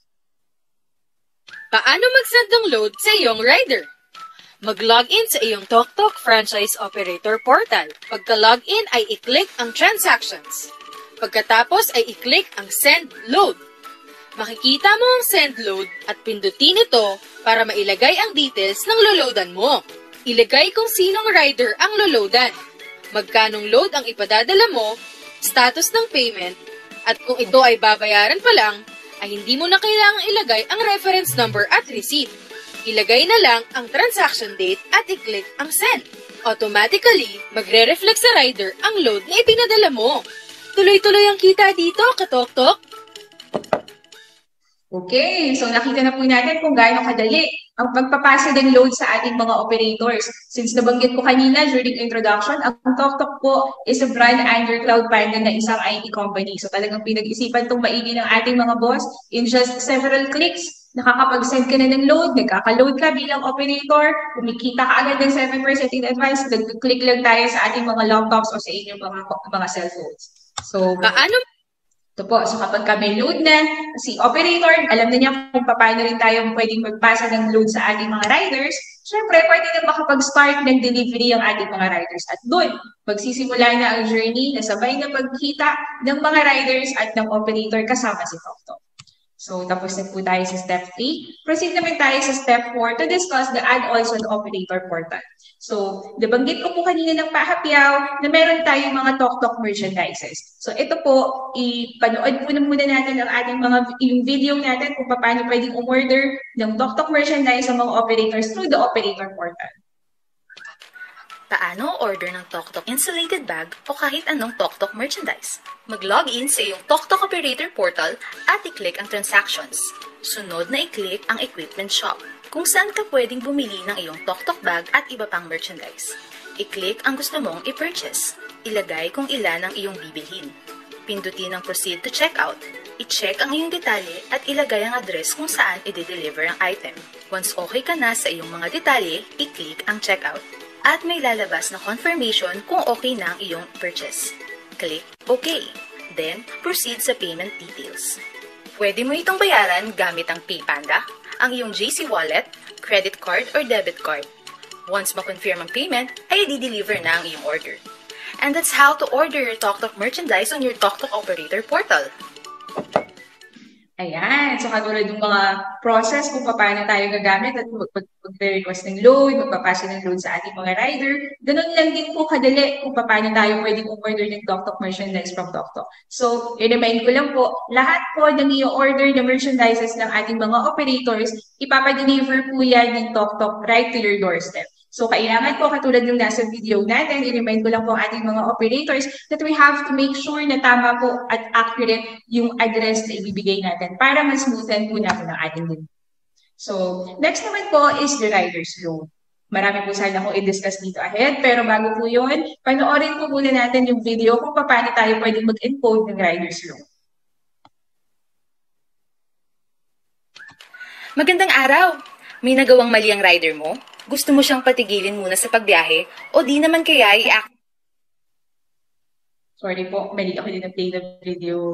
Paano mag-send ng load sa iyong rider? Mag-login sa iyong TokTok Franchise Operator Portal. Pagka-login ay i-click ang Transactions. Pagkatapos ay i-click ang Send Load. Makikita mo ang send load at pindutin ito para mailagay ang details ng loloadan mo. Ilagay kung sinong rider ang loloadan. magkanong load ang ipadadala mo, status ng payment, at kung ito ay babayaran pa lang, ay hindi mo na kailangang ilagay ang reference number at receipt. Ilagay na lang ang transaction date at i-click ang send. Automatically, magre-reflect sa rider ang load na ipinadala mo. Tuloy-tuloy ang kita dito, katok-tok. Okay, so nakita na po natin kung gaano kadali ang pagpapasa ng load sa ating mga operators. Since nabanggit ko kanina during introduction, ang TokTok po is a brand under Cloud Panda na isang IT company. So talagang pinag-isipan itong maigi ng ating mga boss. In just several clicks, nakakapag-send ka na ng load, nagkaka-load ka bilang operator, kumikita ka agad ng 7% in advance, nag-click lang tayo sa ating mga laptops o sa inyong mga cellphones. So, Paano? ito po, so kapag may load na, si operator, alam na niya kung paano rin tayo pwedeng magpasa ng load sa ating mga riders, syempre, pwede na makapag-start ng delivery ang ating mga riders. At doon, magsisimula na ang journey na sabay na pagkita ng mga riders at ng operator kasama si TokTok. So, tapos na po tayo sa step 3. Proceed naman tayo sa step 4 to discuss the add-ons on operator portal. So, nabanggit ko po kanina ng pahapyaw na meron tayong mga TokTok merchandises. So, ito po, ipanood po na muna natin ang ating yung video natin kung paano pwedeng umorder ng TokTok merchandise sa mga operators through the operator portal. Paano order ng TokTok insulated bag o kahit anong TokTok merchandise? Mag-login sa iyong TokTok operator portal at i-click ang transactions. Sunod na i-click ang equipment shop, kung saan ka pwedeng bumili ng iyong TokTok bag at iba pang merchandise. I-click ang gusto mong i-purchase. Ilagay kung ilan ang iyong bibilhin. Pindutin ang proceed to checkout. I-check ang iyong detalye at ilagay ang address kung saan i-deliver ang item. Once okay ka na sa iyong mga detalye, i-click ang checkout. At may lalabas na confirmation kung okay na ang iyong purchase. Click OK. Then, proceed sa payment details. Pwede mo itong bayaran gamit ang PayPanda, ang iyong JC Wallet, credit card, or debit card. Once ma-confirm ang payment, ay i-deliver na ang iyong order. And that's how to order your TokTok merchandise on your TokTok operator portal. Ayan, so katulad ng mga process kung paano tayo gagamit at mag-request ng load, magpapasa ng load sa ating mga rider, ganun lang din po kadali kung paano tayo pwedeng umorder ng TokTok merchandise from TokTok. So, i-remind ko lang po, lahat po ng i-order na merchandises ng ating mga operators, ipapadeliver po yan ng TokTok right to your doorstep. So, kailangan po katulad ng nasa video natin, i-remind ko lang po ang ating mga operators that we have to make sure na tama po at accurate yung address na ibibigay natin para mas smoothen po natin ang ating delivery. So, next naman po is the rider's load. Marami po sana akong i-discuss dito ahead, pero bago po yun, panoorin po muna natin yung video kung paano tayo pwedeng mag-encode ng rider's load. Magandang araw! May nagawang mali ang rider mo? Gusto mo siyang patigilin muna sa pagbiyahe o di naman kaya Sorry po, mali ako din na-play na video.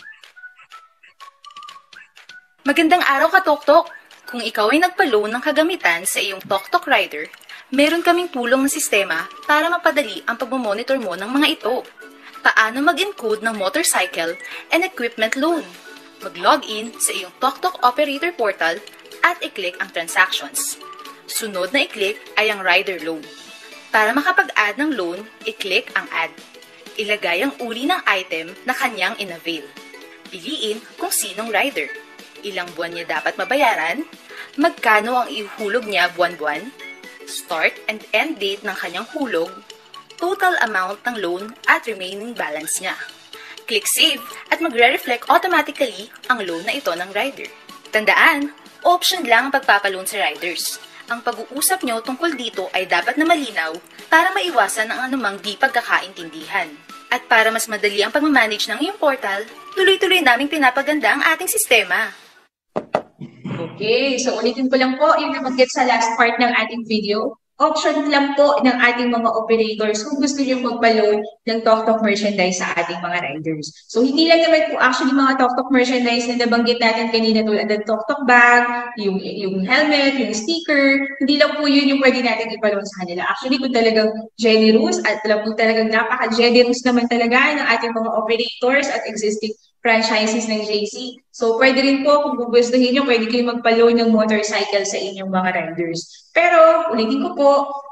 Magandang araw ka, TokTok! Kung ikaw ay nagpa-loan ng kagamitan sa iyong TokTok rider, meron kaming tulong ng sistema para mapadali ang pagmamonitor mo ng mga ito. Paano mag-encode ng motorcycle and equipment loan? Mag-login sa iyong TokTok operator portal at i-click ang transactions. Sunod na i-click ay ang rider loan. Para makapag-add ng loan, i-click ang add. Ilagay ang uri ng item na kanyang in-avail. Piliin kung sinong rider. Ilang buwan niya dapat mabayaran, magkano ang ihulog niya buwan-buwan, start and end date ng kanyang hulog, total amount ng loan at remaining balance niya. Click save at magre-reflect automatically ang loan na ito ng rider. Tandaan, option lang ang pagpapaloan sa riders. Ang pag-uusap nyo tungkol dito ay dapat na malinaw para maiwasan ang anumang di pagkakaintindihan. At para mas madali ang pag-manage ng iyong portal, tuloy-tuloy naming pinapaganda ang ating sistema. Okay, so ulitin ko lang po yung nabanggit sa last part ng ating video. Option lang po ng ating mga operators kung gusto nyo magpa-load ng TokTok merchandise sa ating mga riders. So, hindi lang naman po actually mga TokTok merchandise na nabanggit natin kanina tulad ng TokTok bag, yung helmet, yung sticker, hindi lang po yun yung pwede natin ipa-load sa kanila. Actually, kung talagang generous at talagang napaka-generous naman talaga ng ating mga operators at existing franchises ng JC. So, pwede rin po, kung gugustuhin nyo, pwede kayo magpa-loan ng motorcycle sa inyong mga riders. Pero, ulitin ko po,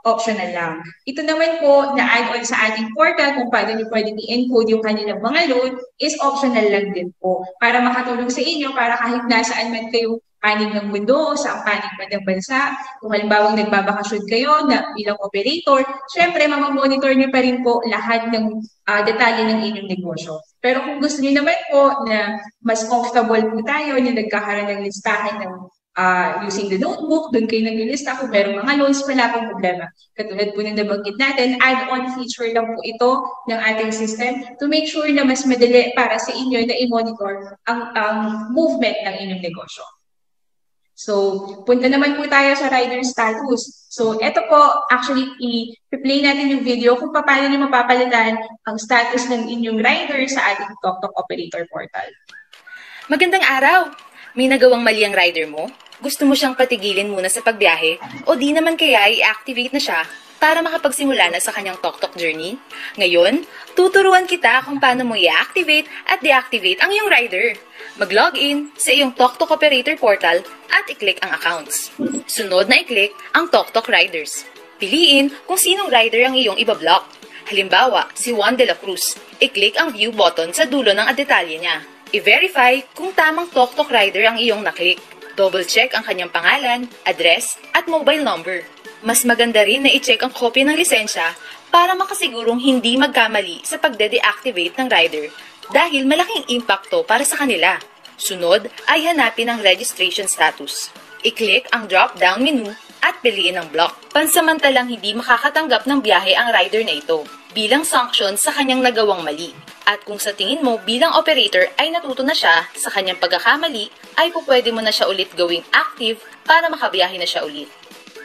optional lang. Ito naman po na add-on sa ating portal kung paano nyo pwedeng i-encode yung kanilang mga load is optional lang din po para makatulong sa inyo para kahit nasaan man kayo panig ng mundo o sa panig man ng bansa. Kung halimbawa nagbabakasyon kayo na bilang operator, syempre mamamonitor nyo pa rin po lahat ng detalye ng inyong negosyo. Pero kung gusto niyo naman po na mas comfortable po tayo na nagkakaroon ng listahan ng using the notebook, doon kayo naglilista kung merong mga loans, wala pang problema. Katulad po ng nabanggit natin, add-on feature lang po ito ng ating system to make sure na mas madali para sa inyo na i-monitor ang movement ng inyong negosyo. So, punta naman po tayo sa rider status. So, ito po, actually, i-play natin yung video kung paano nyo mapapalitan ang status ng inyong rider sa ating TokTok Operator Portal. Magandang araw! May nagawang mali ang rider mo? Gusto mo siyang patigilin muna sa pagbiyahe? O di naman kaya i-activate na siya para makapagsimula na sa kanyang TokTok journey? Ngayon, tuturuan kita kung paano mo i-activate at deactivate ang iyong rider. Mag-login sa iyong TokTok Operator Portal at i-click ang accounts. Sunod na i-click ang TokTok Riders. Piliin kung sinong rider ang iyong ibablock. Halimbawa, si Juan de la Cruz. I-click ang view button sa dulo ng detalye niya. I-verify kung tamang TokTok rider ang iyong naklik. Double-check ang kanyang pangalan, address, at mobile number. Mas maganda rin na i-check ang kopya ng lisensya para makasigurong hindi magkamali sa pagde-deactivate ng rider dahil malaking impacto para sa kanila. Sunod ay hanapin ang registration status. I-click ang drop-down menu at piliin ang block. Pansamantalang hindi makakatanggap ng biyahe ang rider na ito bilang sanction sa kanyang nagawang mali. At kung sa tingin mo bilang operator ay natuto na siya sa kanyang pagkakamali, ay pwede mo na siya ulit gawing active para makabiyahe na siya ulit.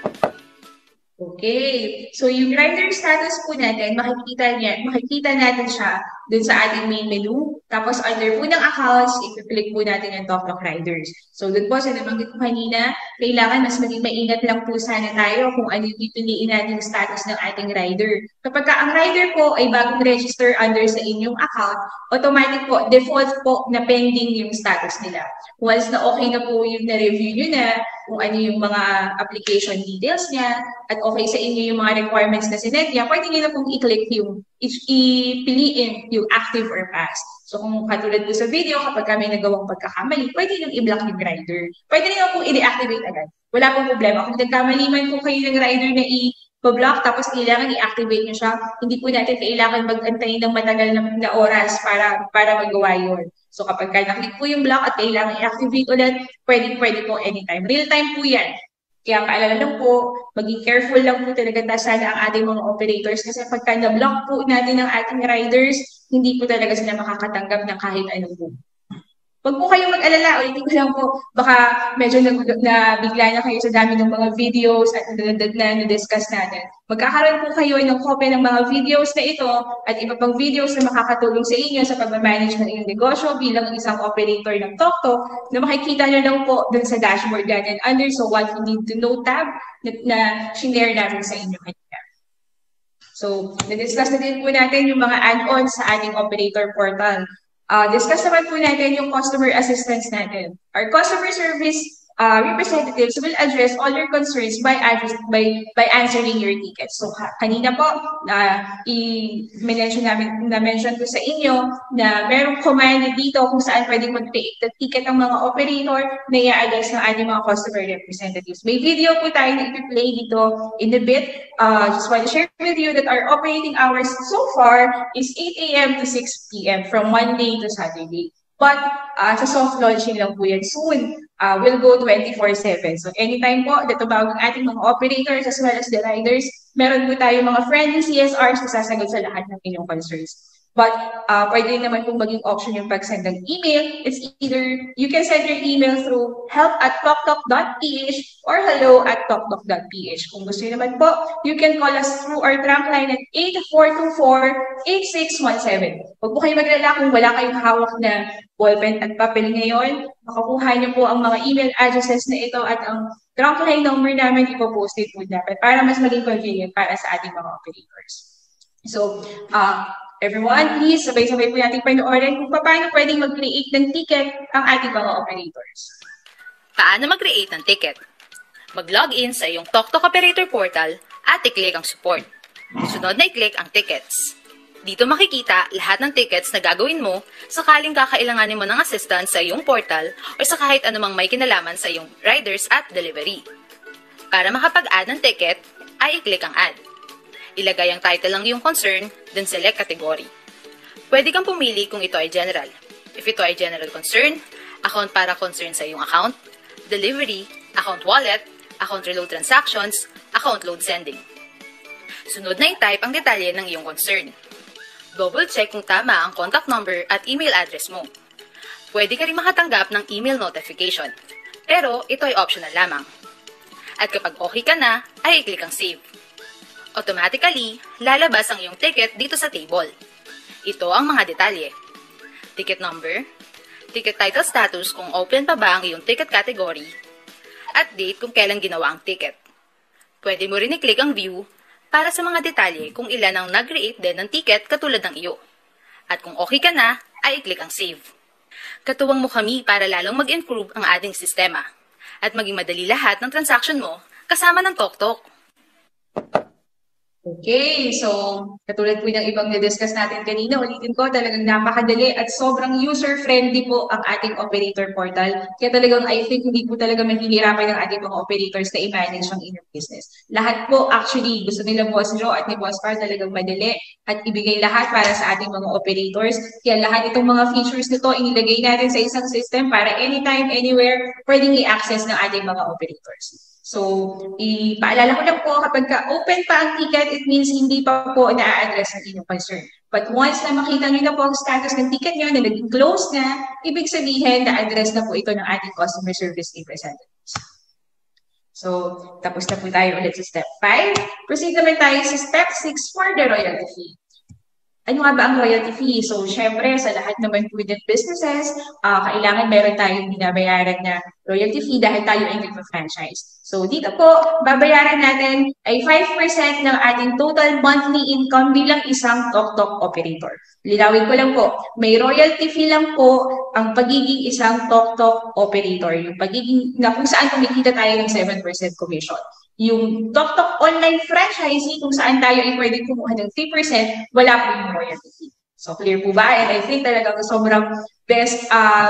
Okay. So, yung rider status po natin, makikita natin siya dun sa ating main menu. Tapos, under po ng accounts, i-click po natin yung TokTok Riders. So, dun po, sa nabanggit ko kanina, kailangan mas maging maingat lang po sana tayo kung ano yung pipiliin natin yung status ng ating rider. Kapag ang rider po ay bagong register under sa inyong account, automatic po, default po na pending yung status nila. Once na okay na po yung na-review nyo na, kung ano yung mga application details niya, at okay sa inyo yung mga requirements na sinet niya, pwede nyo na pong i-click yung, i-piliin yung active or pass. So kung katulad po sa video, kapag kami nagawang pagkakamali, pwede nyo i-block yung rider. Pwede nyo pong i-deactivate agad. Wala pong problema. Kung nagkamali man po kayo ng rider na i-block, tapos kailangan i-activate nyo siya, hindi po natin kailangan mag-antay ng matagal na oras para magawa yun. So kapag naklik po yung block at kailangan i-activate ulit, pwede po anytime. Real time po yan. Kaya paalala lang po, maging careful lang po talaga sana ang ating mga operators kasi pagka na-block po natin ang ating riders, hindi po talaga sila makakatanggap ng kahit ano po. Huwag po kayong mag-alala, ulitin ko lang po, baka medyo nabigla na kayo sa dami ng mga videos at na-discuss natin. Magkakaroon po kayo ng kopya ng mga videos na ito at iba pang videos na makakatulong sa inyo sa pag-manage ng inyong negosyo bilang isang operator ng TokTok na makikita nyo lang po dun sa dashboard natin under so what you need to know tab na shinare natin sa inyo kanina. So, na-discuss na din po natin yung mga add-ons sa ating operator portal. Discuss naman po natin yung customer assistance natin. Our customer service representatives will address all your concerns by answering your tickets. So kanina po, na-mention ko sa inyo na merong command dito kung saan pwedeng mag-create the ticket ng mga operator na i-address ng ating mga customer representatives. May video po tayo na i-play dito in a bit. Just want to share with you that our operating hours so far is 8 a.m. to 6 p.m. from Monday to Saturday. But sa soft launching lang po yan soon. We'll go 24/7. So anytime po, tumawag ang ating mga operators as well as the riders, meron po tayo mga friendly CSRs na sasagot sa lahat ng inyong concerns. But pwede naman pong maging option yung pag-send ng email. It's either you can send your email through help@toktok.ph or hello@toktok.ph. Kung gusto niyo naman po, you can call us through our trunk line at 8424-8617. Huwag po kayo maglala kung wala kayong hawak na ballpen at papel ngayon. Makakuha niyo po ang mga email addresses na ito at ang trunk line number namin ipopost it po dapat para mas maging convenient para sa ating mga operators. So, everyone, please, sabay-sabay po natin panoorin kung paano pwedeng mag-create ng ticket ang ating mga operators. Paano mag-create ng ticket? Mag-login sa iyong TokTok Operator Portal at i-click ang support. Sunod na i-click ang tickets. Dito makikita lahat ng tickets na gagawin mo sakaling kakailanganin mo ng assistance sa iyong portal o sa kahit anumang may kinalaman sa iyong riders at delivery. Para makapag-add ng ticket, ay i-click ang add. Ilagay ang title ng iyong concern, then select category. Pwede kang pumili kung ito ay general. If ito ay general concern, account para concern sa iyong account, delivery, account wallet, account reload transactions, account load sending. Sunod na i-type ang detalye ng iyong concern. Double-check kung tama ang contact number at email address mo. Pwede ka rin makatanggap ng email notification, pero ito ay optional lamang. At kapag okay ka na, ay i-click ang save. Automatically, lalabas ang iyong ticket dito sa table. Ito ang mga detalye. Ticket number, ticket title status kung open pa ba ang iyong ticket category, at date kung kailan ginawa ang ticket. Pwede mo rin i-click ang view para sa mga detalye kung ilan ang nag-create din ng ticket katulad ng iyo. At kung okay ka na, ay i-click ang save. Katuwang mo kami para lalong mag-improve ang ating sistema at maging madali lahat ng transaction mo kasama ng TokTok. Okay, so katulad po ng ibang na-discuss natin kanina, ulitin ko, talagang napakadali at sobrang user-friendly po ang ating operator portal. Kaya talagang I think hindi po talaga mahihirapan ng ating mga operators na i-manage ang inner business. Lahat po actually gusto nila Boss Joe at ni Boss Carl talagang madali at ibigay lahat para sa ating mga operators. Kaya lahat itong mga features nito inilagay natin sa isang system para anytime, anywhere, pwedeng i-access ng ating mga operators. So, ipaalala ko lang po, kapag open pa ang ticket, it means hindi pa po na-address ang inyong concern. But once na makita nyo na po ang status ng ticket nyo na naging close na, ibig sabihin na-address na po ito ng ating customer service representatives. So, tapos na po tayo ulit sa step 5. Proceed naman tayo sa step 6 for the royalty fee. Ano nga ba ang royalty fee? So, syempre, sa lahat naman po ng businesses, kailangan meron tayong binabayaran na royalty fee dahil tayo ay nagpa-franchise. So, dito po, babayaran natin ay 5% ng ating total monthly income bilang isang TokTok operator. Linawin ko lang po, may royalty fee lang po ang pagiging isang TokTok operator. Yung pagiging, na kung saan kumikita tayo ng 7% commission. Yung TokTok online franchisee, kung saan tayo ay pwede kumuha ng 3%, wala po yung royalty fee. So, clear po ba? And I think talagang sobrang best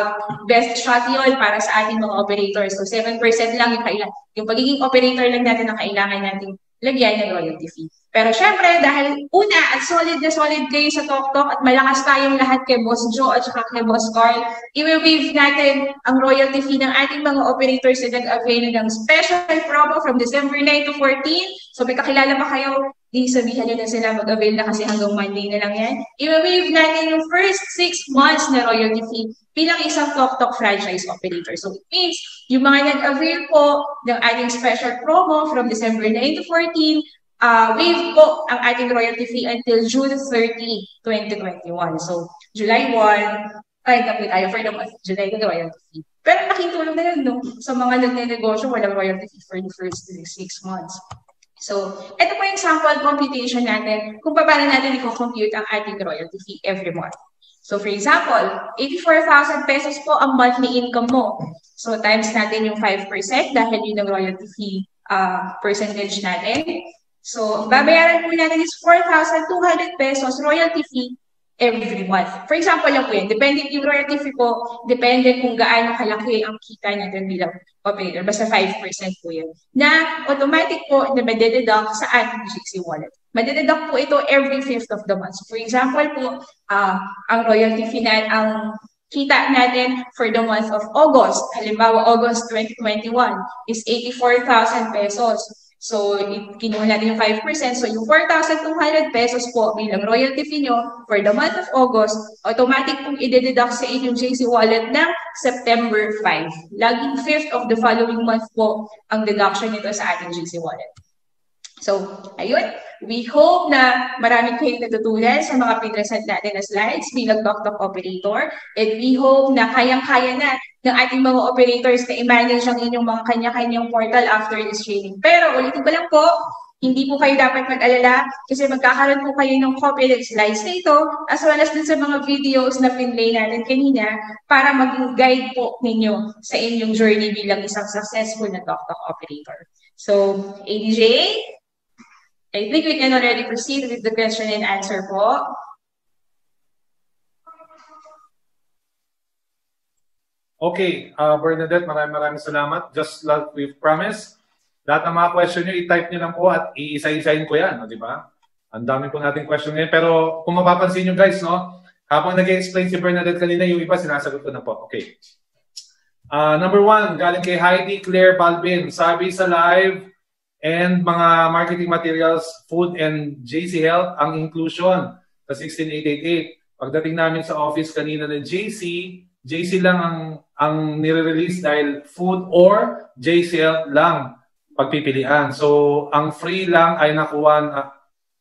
shot yun para sa ating mga operators. So, 7% lang yung pagiging operator lang natin ang kailangan nating lagyan ng royalty fee. Pero syempre, dahil una at solid na solid kayo sa TokTok at malakas tayong lahat kay Boss Joe at saka kay Boss Carl, i-waive natin ang royalty fee ng ating mga operators na nag-avail ng special promo from December 9 to 14. So may kakilala pa kayo, di sabihan nyo na sila mag-avail na kasi hanggang Monday na lang yan. I-waive natin yung first 6 months na royalty fee bilang isang TokTok franchise operator. So it means, yung mga nag-avail po ng ating special promo from December 9 to 14, waive po ang ating royalty fee until June 30, 2021. So, July 1, ay, tapos tayo for the month. July na royalty fee. Pero laking tulong na yun, no? Sa mga nagne-negosyo, walang royalty fee for the first 6 months. So, ito po yung sample computation natin kung paano natin i-compute ang ating royalty fee every month. So, for example, 84,000 pesos po ang monthly income mo. So, times natin yung 5% dahil yun ang royalty fee percentage natin. So, babayaran po natin is 4,200 pesos royalty fee every month. For example lang po yun, depende yung royalty fee po, depende kung gaano kalaki ang kita natin bilang operator. Basta 5% po yun. Na automatic po na madededuct sa ating GC wallet. Madededuct po ito every 5th of the month. So, for example po, ang royalty fee na, ang kita natin for the month of August, halimbawa August 2021, is 84,000 pesos. So, kinuha natin yung 5%. So, yung 4,200 pesos po bilang royalty fee nyo for the month of August, automatic pong i-deduct sa inyong JC wallet ng September 5. Laging 5th of the following month po ang deduction nito sa ating JC wallet. So, ayun. We hope na marami kayong natutunan sa mga pinresent natin na slides bilang TokTok operator. And we hope na kayang-kaya na ng ating mga operators na i-manage ang inyong mga kanya-kanyang portal after this training. Pero ulitin ko lang po, hindi po kayo dapat mag-alala kasi magkakaroon po kayo ng copy ng slides na ito as well as din sa mga videos na pinlay natin kanina para maging guide po ninyo sa inyong journey bilang isang successful na TokTok operator. So, ADJ? I think we can already proceed with the question and answer po. Okay, Bernadette, maraming salamat. Just like we've promised, lahat ng mga question nyo, i-type nyo lang po at iisa-isahin ko yan, di ba? Ang dami po nating question ngayon. Pero kung mapapansin nyo guys, no, habang nag-explain si Bernadette kanina, yung iba sinasagot ko na po. Okay. Number 1, galing kay Heidi Claire Balbin. Sabi sa live and mga marketing materials, food and JC Health, ang inclusion sa 16888. Pagdating namin sa office kanina ng JC lang ang nire-release dahil food or JC Health lang pagpipilian. So, ang free lang ay nakuha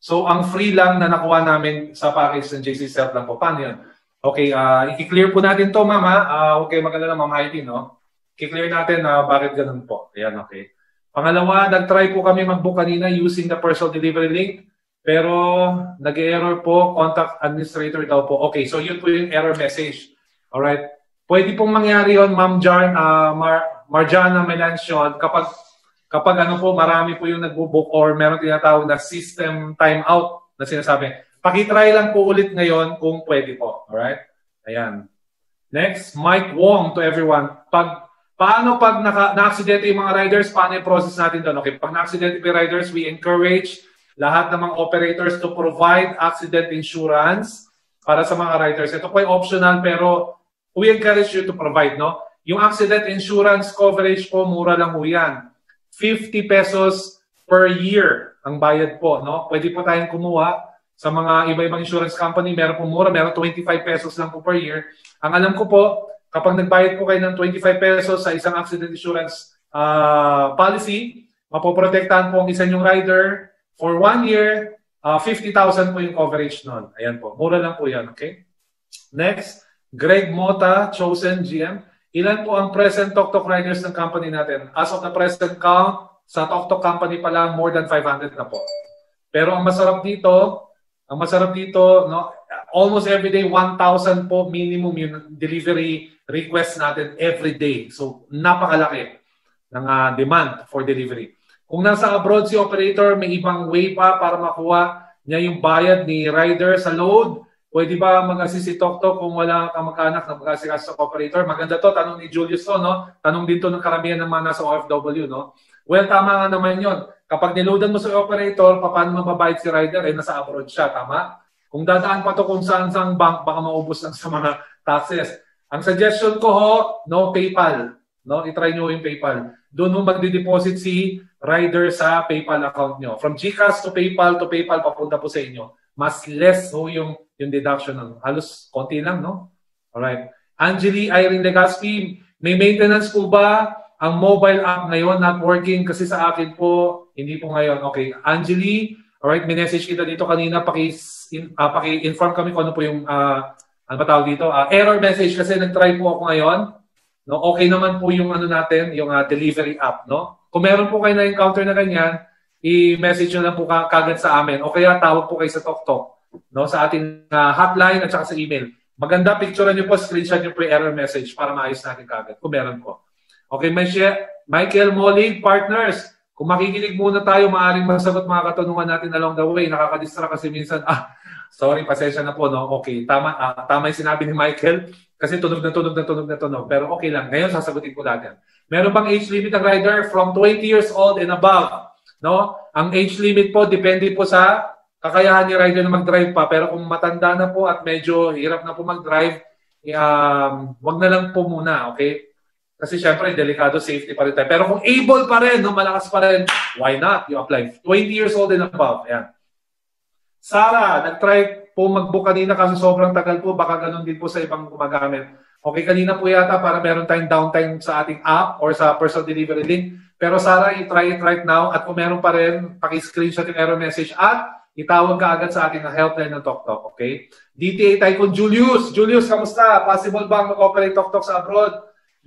na nakuha namin sa package ng JC Health lang po. Paano yun? Okay, i-clear po natin to, mama. Okay, maganda na, Ma'am Heidi, no? I-clear natin bakit ganun po. Ayan, okay. Pangalawa, nag-try po kami mag-book kanina using the personal delivery link. Pero nag-error po, contact administrator daw po. Okay, so yun po yung error message. Alright. Pwede pong mangyari yun, Ma'am Marjana Melanchon, kapag ano po, marami po yung nag-book or meron tinatawag na system timeout na sinasabi. Pakitry lang po ulit ngayon kung pwede po. Alright? Ayan. Next, Mike Wong to everyone. Paano pag na-accidente yung mga riders, paano yung process natin doon? Okay, pag na-accidente yung riders, we encourage lahat ng mga operators to provide accident insurance para sa mga riders. Ito po ay optional pero we encourage you to provide, no? Yung accident insurance coverage po, mura lang po yan. 50 pesos per year ang bayad po, no? Pwede po tayong kumuha sa mga iba-ibang insurance company. Meron po mura, meron 25 pesos lang po per year. Ang alam ko po, kapag nagbayad po kayo ng 25 pesos sa isang accident insurance policy, mapoprotektahan po ang isa nyong rider for 1 year, 50,000 po yung coverage nun. Ayan po. Mura lang po yan. Okay? Next, Greg Mota, Chosen GM. Ilan po ang present Tok Tok riders ng company natin? As of the present count, sa Tok Tok company pa lang, more than 500 na po. Pero ang masarap dito, no, almost every day, 1,000 po minimum yung delivery request natin every day. So, napakalaki ng demand for delivery. Kung nasa abroad si operator, may ibang way pa para makuha niya yung bayad ni rider sa load. Pwede ba mag-assist si Tok Tok kung wala kamag-anak na mag-assist sa operator? Maganda to, tanong ni Julius to, no? Tanong din to ng karamihan ng mga nasa OFW, no? Well, tama nga naman yun. Kapag niloadan mo sa operator, paano mababayad si rider? Eh, nasa abroad siya, tama? Kung dadaan pa to kung saan-saan bank, baka maubos lang sa mga taxes. Ang suggestion ko ho, no, PayPal. No? I-try nyo yung PayPal. Doon mo magdi-deposit si rider sa PayPal account nyo. From GCash to PayPal, papunta po sa inyo. Mas less ho yung deduction. Halos konti lang, no? Alright. Angeli Irene Legaspi, may maintenance po ba ang mobile app ngayon not working? Kasi sa akin po, hindi po ngayon. Okay. Angeli, alright, may message kita dito kanina. Paki-inform kami kung ano po yung ano ba tawag dito? Error message kasi nag-try po ako ngayon. No, okay naman po yung ano natin, yung delivery app, no? Kung meron po kayo na encounter na ganyan, i-message nyo lang po kagad sa amin o kaya tawag po kayo sa Tok Tok, no? Sa ating hotline at saka sa email. Maganda, picture nyo po, screenshot nyo po yung error message para maayos natin kagad kung meron po. Okay, Michael Molig, partners, kung makikinig muna tayo, maaaring masagot mga katanungan natin along the way. Nakakadistract kasi minsan, sorry, pasensya na po, no? Okay, tama yung sinabi ni Michael. Kasi tunog na tunog. Pero okay lang. Ngayon, sasagutin ko lahat yan. Meron bang age limit ang rider? From 20 years old and above. No? Ang age limit po, depende po sa kakayahan ni rider na mag-drive pa. Pero kung matanda na po at medyo hirap na po mag-drive, wag na lang po muna, okay? Kasi syempre, delikado, safety pa rin tayo. Pero kung able pa rin, no, malakas pa rin, why not? You apply. 20 years old and above. Ayan. Sarah, nag-try po mag-book kanina kasi sobrang tagal po. Baka ganun din po sa ibang gumagamit. Okay, kanina po yata para meron tayong downtime sa ating app or sa personal delivery link. Pero Sarah, i-try it right now. At kung meron pa rin, paki-screenshot yung error message at itawag ka agad sa ating helpline ng Tok Tok. Okay? DTA tayo kung Julius. Julius, kamusta? Possible ba mag-operate Tok Tok sa abroad?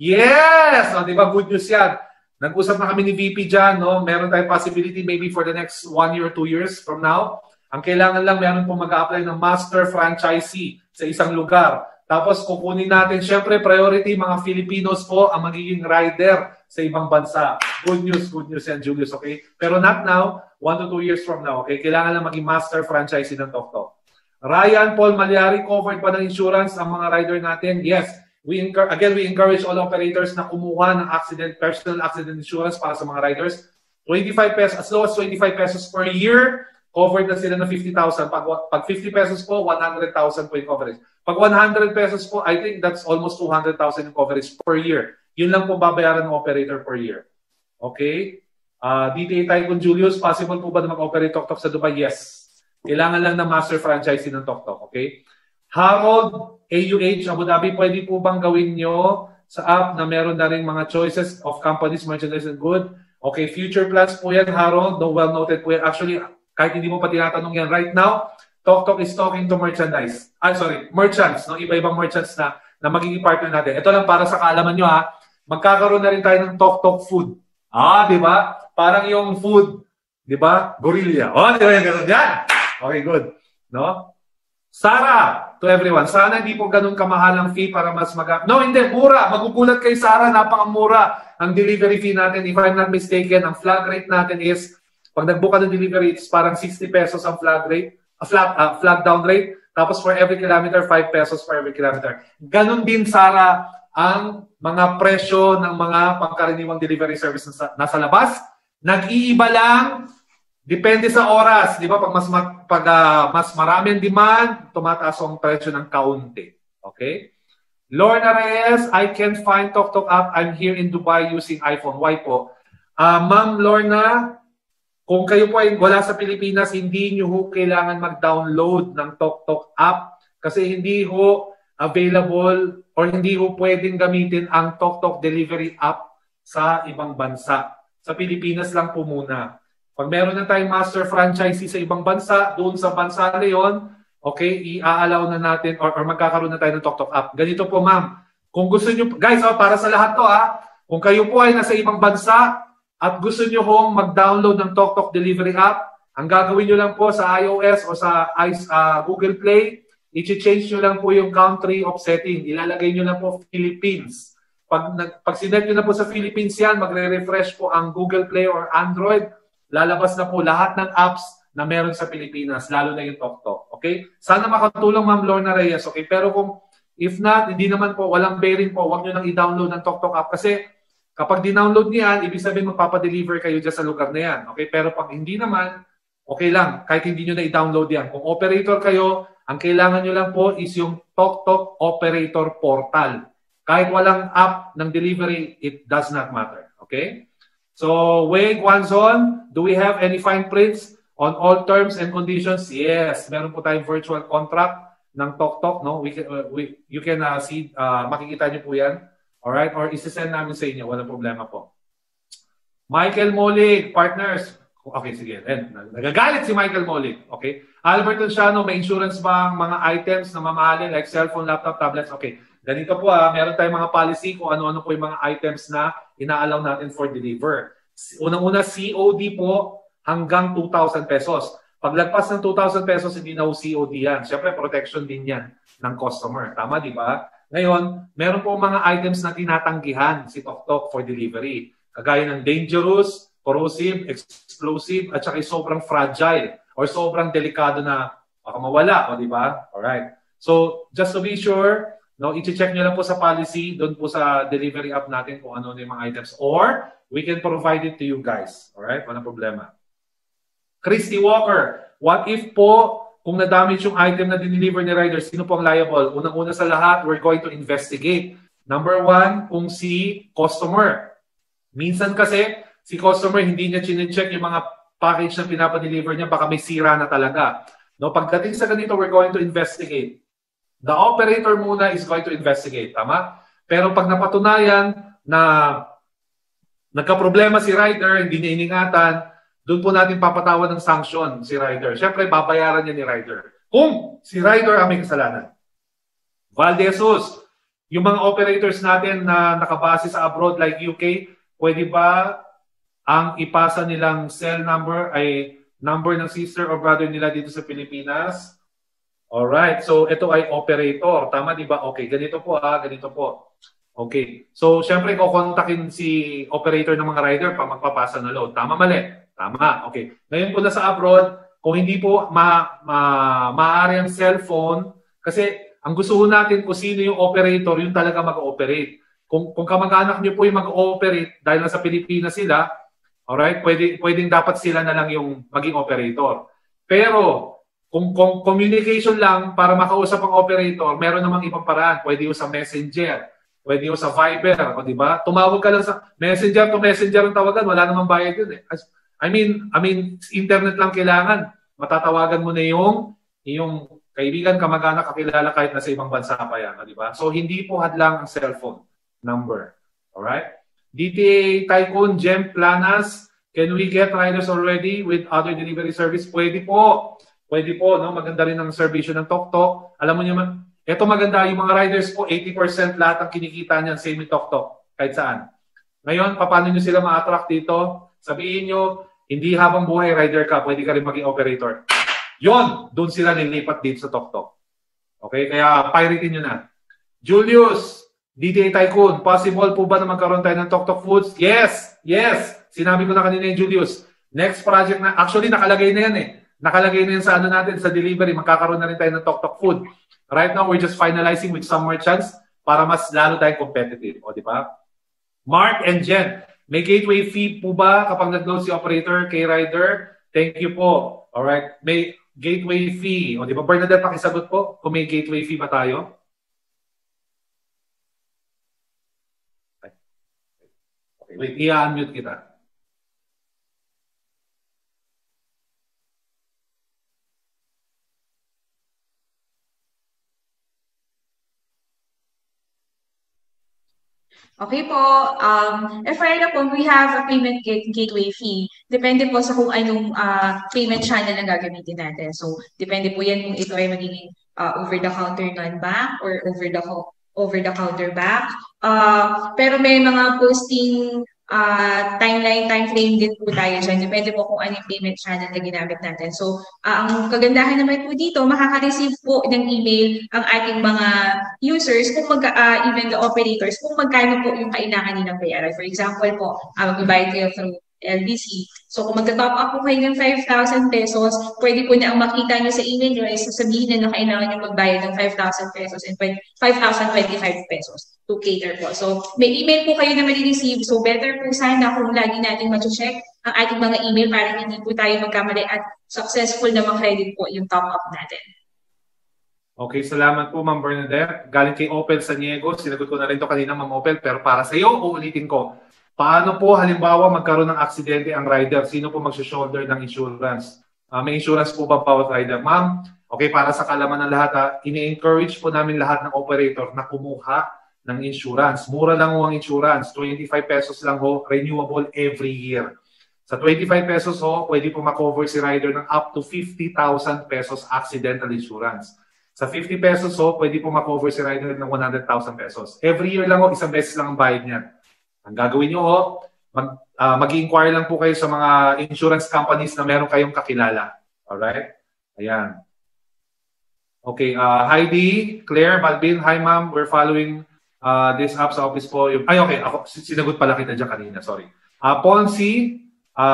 Yes! No, di ba? Good news yan. Nag-usap na kami ni VP dyan. No? Meron tayong possibility maybe for the next 1 year or 2 years from now. Ang kailangan lang, meron pong mag-apply ng master franchisee sa isang lugar. Tapos kukunin natin, syempre priority, mga Filipinos po ang magiging rider sa ibang bansa. Good news yan, Julius, okay? Pero not now. 1 to 2 years from now. Okay? Kailangan lang maging master franchisee ng TokTok. Ryan Paul Malyari, covered pa ng insurance ang mga rider natin? Yes. We encourage all operators na kumuha ng personal accident insurance para sa mga riders. 25 pesos, as low as 25 pesos per year, covered na sila ng 50,000. Pag 50 pesos po, 100,000 po yung coverage. Pag 100 pesos po, I think that's almost 200,000 yung coverage per year. Yun lang po babayaran ng operator per year. Okay? DTA Tycoon Julius, possible po ba na mag-operate TokTok sa Dubai? Yes. Kailangan lang ng master franchisee ng TokTok. Okay? Harold, AUH, Abu Dhabi, pwede po bang gawin nyo sa app na meron na rin mga choices of companies, merchandise, and good? Okay, future plans po yan, Harold. No, well noted po yan. Actually, kahit hindi mo pa tinatanong yan right now, TokTok is talking to merchandise. Merchants. No? Iba-ibang merchants na magiging partner natin. Ito lang para sa kaalaman nyo ha. Magkakaroon na rin tayo ng TokTok food. Di ba? Parang yung food, di ba? Gorilla. Di ba yung ganun yan? Okay, good. No? Sarah, to everyone, sana hindi po ganun kamahal ang fee para mas No, hindi, mura. Magugulat kay Sarah, napakamura ang delivery fee natin. If I'm not mistaken, ang flag rate natin is, pag nagbuka ng delivery, it's parang 60 pesos ang flag rate, flag down rate. Tapos for every kilometer, 5 pesos for every kilometer. Ganun din, Sarah, ang mga presyo ng mga pangkaraniwang delivery service nasa labas. Nag-iiba lang. Depende sa oras, di ba? Pag mas marami ang demand, tumataas ang presyo ng kaunti. Okay? Lorna Reyes, I can't find TokTok app. I'm here in Dubai using iPhone. Why po? Ma'am Lorna, kung kayo po ay wala sa Pilipinas, hindi nyo ho kailangan mag-download ng TokTok app kasi hindi ho available or hindi ho pwedeng gamitin ang TokTok delivery app sa ibang bansa. Sa Pilipinas lang po muna. Pag meron na tayong master franchisee sa ibang bansa, doon sa bansa na yun, okay, i-allow na natin or magkakaroon na tayo ng TokTok app. Ganito po, ma'am. Kung gusto nyo, guys, para sa lahat to kung kayo po ay nasa ibang bansa at gusto nyo hong mag-download ng TokTok delivery app, ang gagawin nyo lang po sa iOS o sa Google Play, i-change nyo lang po yung country of setting. Ilalagay nyo lang po Philippines. Pag sinet nyo na po sa Philippines yan, magre-refresh po ang Google Play or Android, lalabas na po lahat ng apps na meron sa Pilipinas, lalo na yung TokTok. Okay? Sana makatulong, Ma'am Lorna Reyes. Okay? Pero kung if not, hindi naman po, walang bearing po, huwag nyo nang i-download ng TokTok app. Kasi kapag di-download niyan, ibig sabihin magpapadeliver kayo dyan sa lugar na yan. Okay? Pero pag hindi naman, okay lang. Kahit hindi nyo na i-download yan. Kung operator kayo, ang kailangan nyo lang po is yung TokTok Operator Portal. Kahit walang app ng delivery, it does not matter. Okay? So, Wei Guanzon, do we have any fine prints on all terms and conditions? Yes, meron po tayong virtual contract ng TokTok, no? You can see, makikita niyo po yan. Alright? Or isi-send namin sa inyo, walang problema po. Michael Molig, partners. Okay, sige. Nagagalit si Michael Molig. Okay? Albert Luciano, may insurance ba ang mga items na mamahalin like cellphone, laptop, tablets? Okay. Ganito po meron tayong mga policy kung ano-ano po yung mga items na ina-allow natin for deliver. Unang-una, COD po hanggang 2,000 pesos. Pag lagpas ng 2,000 pesos, hindi na COD yan. Siyempre, protection din yan ng customer. Tama, di ba? Ngayon, meron po mga items na tinatanggihan si TokTok for delivery. Kagaya ng dangerous, corrosive, explosive, at saka sobrang fragile or sobrang delikado na baka mawala, o di ba? Alright. So, just to be sure, no, i-check nyo lang po sa policy, doon po sa delivery app natin kung ano yung mga items. Or, we can provide it to you guys. Alright? Walang problema. Christy Walker, what if po, kung na-damage yung item na dineliver ni rider, sino po ang liable? Unang-una sa lahat, we're going to investigate. Number one, kung si customer. Minsan kasi, si customer hindi niya chine-check yung mga package na pinapadeliver niya, baka may sira na talaga. No, pagdating sa ganito, we're going to investigate. The operator muna is going to investigate, tama? Pero pag napatunayan na nagka-problema si rider, hindi niya iningatan, doon po natin papatawan ng sanction si rider. Siyempre, babayaran niya ni rider. Kung si rider ang may kasalanan. Valdesus, yung mga operators natin na nakabase sa abroad like UK, pwede ba ang ipasa nilang cell number ay number ng sister or brother nila dito sa Pilipinas? Alright, so ito ay operator. Tama, di ba? Okay, ganito po ganito po. Okay, so syempre kukontakin si operator ng mga rider pa magpapasa na load. Tama, mali? Tama. Okay. Ngayon po na sa abroad, kung hindi po maaari ang cellphone, kasi ang gusto ko natin kung sino yung operator, yung talaga mag-ooperate. Kung kamag-anak nyo po yung mag-ooperate dahil nasa Pilipinas sila, alright, pwedeng dapat sila na lang yung maging operator. Pero kung communication lang para makausap ang operator, meron namang ibang paraan. Pwede yung sa Messenger, pwede yung sa Viber, o di ba? Tumawag ka lang sa Messenger to Messenger ang tawagan, wala namang bayad yun eh. I mean, internet lang kailangan. Matatawagan mo na yung kaibigan, kamag-anak, kakilala kahit nasa ibang bansa pa yan, di ba? So hindi po hadlang ang cellphone number. Alright? DTA Tycoon, Gem Planas, can we get riders already with other delivery service? Pwede po. Pwede po, no? Maganda rin ang servisyo ng TokTok. Alam mo naman, ito maganda, yung mga riders po, 80% lahat ang kinikita niyan sa TokTok, kahit saan. Ngayon, paano nyo sila ma-attract dito? Sabihin nyo, hindi habang buhay rider ka, pwede ka rin maging operator. Yon, doon sila nilipat dito sa TokTok. Okay, kaya piratein nyo na. Julius, DTA Tycoon, possible po ba na magkaroon tayo ng TokTok Foods? Yes! Yes! Sinabi ko na kanina yung Julius. Next project na, actually nakalagay na yan eh. Nakalagay na yan sa ano natin, sa delivery. Magkakaroon na rin tayo ng TokTok Food. Right now, we're just finalizing with some merchants para mas lalo tayong competitive. O, di ba? Mark and Jen, may gateway fee po ba kapag nag-load si operator, K-Rider? Thank you po. Alright. May gateway fee. O, di ba? Bernadette, pakisagot po kung may gateway fee ba tayo? Okay, wait. I-unmute kita. Okay po, FYI po, we have a payment gateway fee. Depende po sa kung anong payment channel ang gagamitin natin. So, depende po yan kung ito ay magiging over-the-counter non-bank or over-the-counter bank. Pero may mga posting time frame din po tayo dyan. Depende po kung anong payment channel na ginamit natin. So, ang kagandahan naman po dito, makaka-receive po ng email ang ating mga users, kung even the operators, kung magkano po yung kailangan nilang bayaran. For example po, mag-buy kayo through LBC. So, kung magta-top up po kayo ng 5,000 pesos, pwede po na ang makita nyo sa email nyo ay sasabihin na kailangan nyo magbayad ng 5,000 pesos and 5,025 pesos to cater po. So, may email po kayo na ma-receive. So, better po sana kung lagi natin ma-check ang ating mga email para hindi po tayo magkamali at successful na mag-credit po yung top up natin. Okay, salamat po Ma'am Bernadette. Galing kay Opel Saniego. Sinagot ko na rin to kanina Ma'am Opel, pero para sa iyo, uulitin ko. Paano po halimbawa magkaroon ng aksidente ang rider? Sino po mag-shoulder ng insurance? May insurance po ba bawat rider? Ma'am, okay, para sa kalaman ng lahat, ini-encourage po namin lahat ng operator na kumuha ng insurance. Mura lang ho ang insurance. 25 pesos lang ho, renewable every year. Sa 25 pesos ho, pwede po makover si rider ng up to 50,000 pesos accidental insurance. Sa 50 pesos ho, pwede po makover si rider ng 100,000 pesos. Every year lang ho, isang beses lang ang bayad niyan. Ang gagawin nyo ho, mag-inquire lang po kayo sa mga insurance companies na meron kayong kakilala. Alright? Ayan. Okay, Heidi, Claire, Balbin, hi ma'am, we're following this up sa office po. Ay, okay, ako, sinagot pala kita dyan kanina, sorry. Ponzi,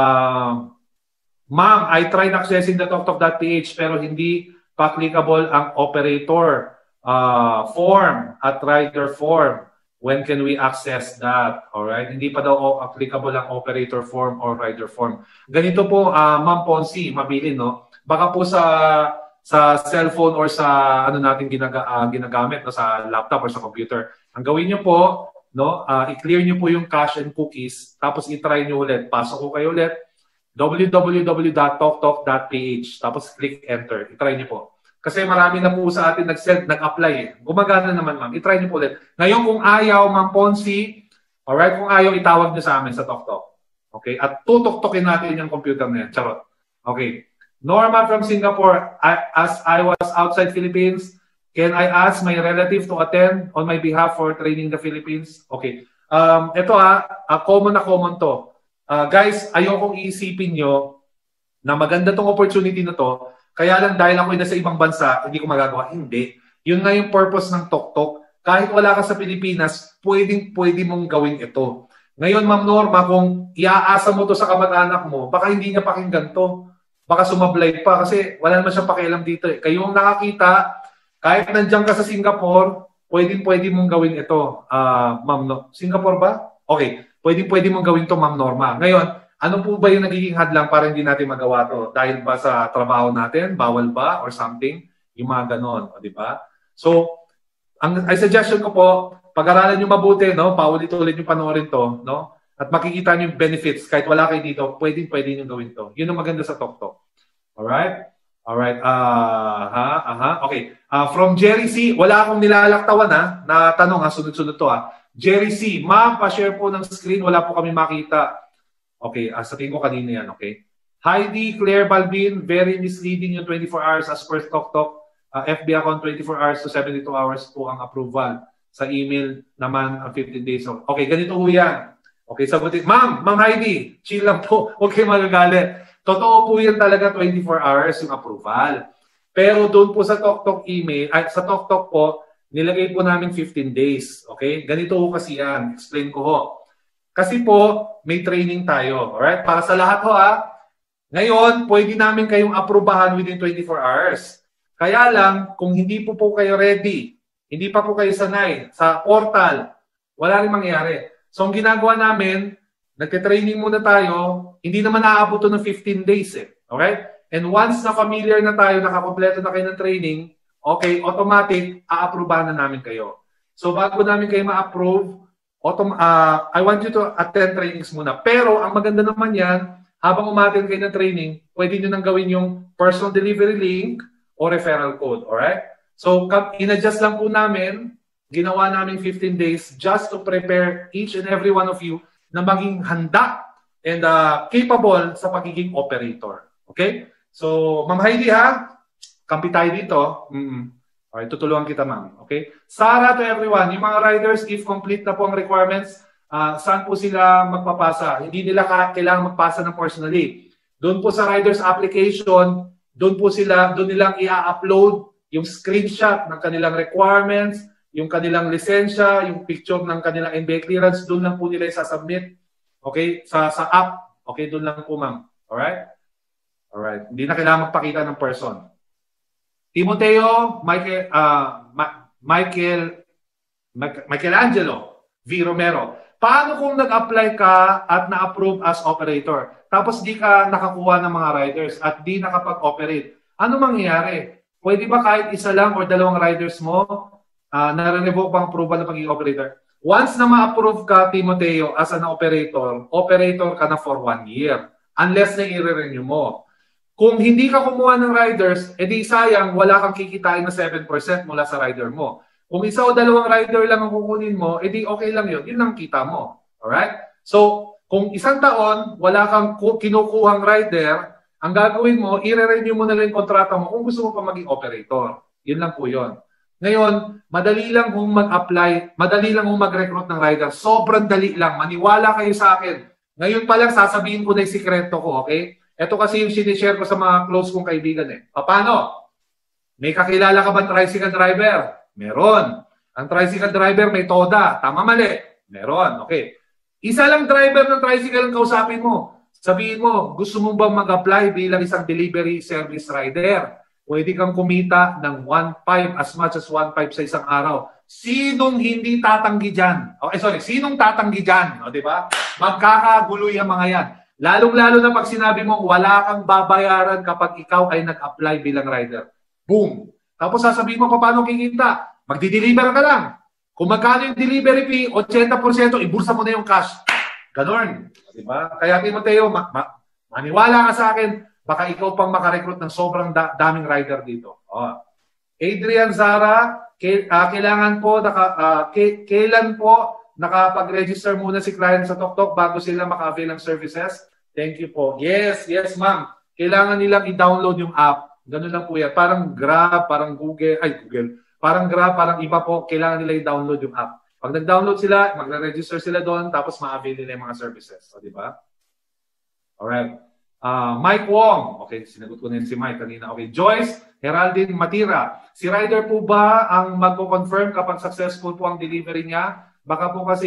ma'am, I tried accessing the TokTok.ph pero hindi applicable ang operator form at rider form. When can we access that? Alright? Hindi pa daw applicable ang operator form or rider form. Ganito po, Ma'am Ponzi, mabilin, no? Baka po sa cellphone or sa ano natin ginagamit, no? Sa laptop or sa computer. Ang gawin nyo po, no? I-clear nyo po yung cache and cookies, tapos i-try nyo ulit. Pasok ko kayo ulit, www.toktok.ph, tapos click enter. I-try nyo po. Kasi marami na po sa atin nag-apply eh. Gumagana naman ma'am. I-try niyo po ulit. Ngayon kung ayaw, Ma'am Ponzi, alright, kung ayaw, itawag niyo sa amin sa TokTok. Okay? At tutok-tokin natin yung computer na yan. Charot. Okay. Norma from Singapore, as I was outside Philippines, can I ask my relative to attend on my behalf for training the Philippines? Okay. Ito common na common to. Guys, ayokong iisipin nyo na maganda tong opportunity na to. Kaya lang dahil ako nasa ibang bansa, hindi ko magagawa. Hindi. Yun nga yung purpose ng TokTok. Kahit wala ka sa Pilipinas, pwede mong gawin ito. Ngayon, Ma'am Norma, kung iaasa mo to sa kamag-anak mo, baka hindi niya pakinggan to. Baka sumablay pa kasi wala naman siyang pakialam dito. Kayong nakakita, kahit nandiyan ka sa Singapore, pwede mong gawin ito, Ma'am No. Singapore ba? Okay. Pwede mong gawin to, Ma'am Norma. Ngayon, ano po ba yung nagiging hadlang para hindi natin magawa to? Dahil ba sa trabaho natin? Bawal ba? Or something? Yung mga ganon. Di ba? So, ang suggestion ko po, pag-aralan nyo mabuti, no? Paulit-ulit nyo panoorin to, no? At makikita nyo yung benefits. Kahit wala kayo dito, pwede nyo gawin to. Yun ang maganda sa TokTok. Alright? Alright. Okay. From Jerry C. Wala akong nilalaktawan, na tanong, sunod-sunod to, Jerry C. Ma'am, pa-share po ng screen. Wala po kami makita. Okay. Sa tingin ko kanina yan. Okay. Heidi Claire Balbin, very misleading yung 24 hours as per TokTok. FB account 24 hours to 72 hours po ang approval. Sa email naman ang 15 days. Okay, ganito po yan. Okay, sagutin. Ma'am Heidi, chill lang po. Huwag kayo magagalit. Totoo po yan talaga 24 hours yung approval. Pero doon po sa TokTok email, sa TokTok po, nilagay po namin 15 days. Okay? Ganito po kasi yan. Explain ko ho. Kasi po, may training tayo. Alright? Para sa lahat ho Ngayon, pwede namin kayong aprubahan within 24 hours. Kaya lang, kung hindi po kayo ready, hindi pa po kayo sanay sa portal, wala rin mangyayari. So, ang ginagawa namin, nagte-training muna tayo, hindi naman naaabot ng 15 days Okay? And once na familiar na tayo, nakakompleto na kayo ng training, okay, automatic, a-approvean na namin kayo. So, bago namin kayo ma-approve, I want you to attend trainings muna. Pero, ang maganda naman yan, habang umattend kayo ng training, pwede nyo nang gawin yung personal delivery link o referral code. Alright? So, in-adjust lang po namin, ginawa namin 15 days just to prepare each and every one of you na maging handa and capable sa pagiging operator. Okay? So, Ma'am Heidi kampi tayo dito. Alright, tutulungan kita, Ma'am. Okay? Sarah to everyone, yung mga riders, if complete na po ang requirements, saan po sila magpapasa? Hindi nila kailangan magpasa ng personally. Doon po sa riders application, doon nilang i-upload yung screenshot ng kanilang requirements, yung kanilang lisensya, yung picture ng kanilang NBA clearance, doon lang po nila i-submit. Okay? Sa app. Okay? Doon lang po, Ma'am. Alright? Alright. Hindi na kailangan magpakita ng person. Timoteo, Michelangelo V. Romero. Paano kung nag-apply ka at na-approve as operator? Tapos di ka nakakuha ng mga riders at di nakapag-operate. Ano mangyayari? Pwede ba kahit isa lang o dalawang riders mo na-revoke ang approval ng pagiging operator? Once na ma-approve ka, Timoteo, as an operator ka na for 1 year. Unless na i-renew mo. Kung hindi ka kumuha ng riders, edi sayang, wala kang kikitain na 7% mula sa rider mo. Kung isa o dalawang rider lang ang kukunin mo, edi okay lang yun. Yun ang kita mo. Alright? So, kung isang taon, wala kang kinukuhang rider, ang gagawin mo, i-renew mo na lang yung kontrata mo kung gusto mo pa maging operator. Yun lang po yun. Ngayon, madali lang kung mag-apply, madali lang kung mag-recruit ng rider. Sobrang dali lang. Maniwala kayo sa akin. Ngayon pa lang, sasabihin ko na yung sikreto ko, okay? Ito kasi yung sinishare ko sa mga close kong kaibigan Paano? May kakilala ka ba tricycle driver? Meron. Ang tricycle driver may toda. Tama, mali? Meron. Okay. Isa lang driver ng tricycle ang kausapin mo. Sabihin mo, gusto mo ba mag-apply bilang isang delivery service rider? Pwede kang kumita ng 1.5 as much as 1.5 sa isang araw. Sinong hindi tatanggi dyan? Sinong tatanggi dyan? O, diba? Magkakagulo yung mga yan. Lalong-lalo na pag sinabi mo, wala kang babayaran kapag ikaw ay nag-apply bilang rider. Boom! Tapos sasabihin mo, paano kikita? Magdi-deliver ka lang. Kung magkano yung delivery fee, 80%, ibursa mo na yung cash. Ganon. Diba? Kaya Timoteo, maniwala ka sa akin, baka ikaw pang makarecruit ng sobrang daming rider dito. Adrian Zara, kailangan po, kailan po nakapag-register muna si client sa TokTok bago sila maka-avail ng services? Thank you po. Yes, ma'am. Kailangan nilang i-download yung app. Ganun lang po yan. Parang Grab, parang Google. Parang Grab, parang iba po. Kailangan nila i-download yung app. Pag nag-download sila, mag-register sila doon, tapos ma-avail nila yung mga services. O, di ba? Alright. Mike Wong. Okay, sinagot ko na si Mike kanina. Okay, Joyce Heraldine Matira. Si rider po ba ang magko-confirm kapag successful po ang delivery niya? Baka po kasi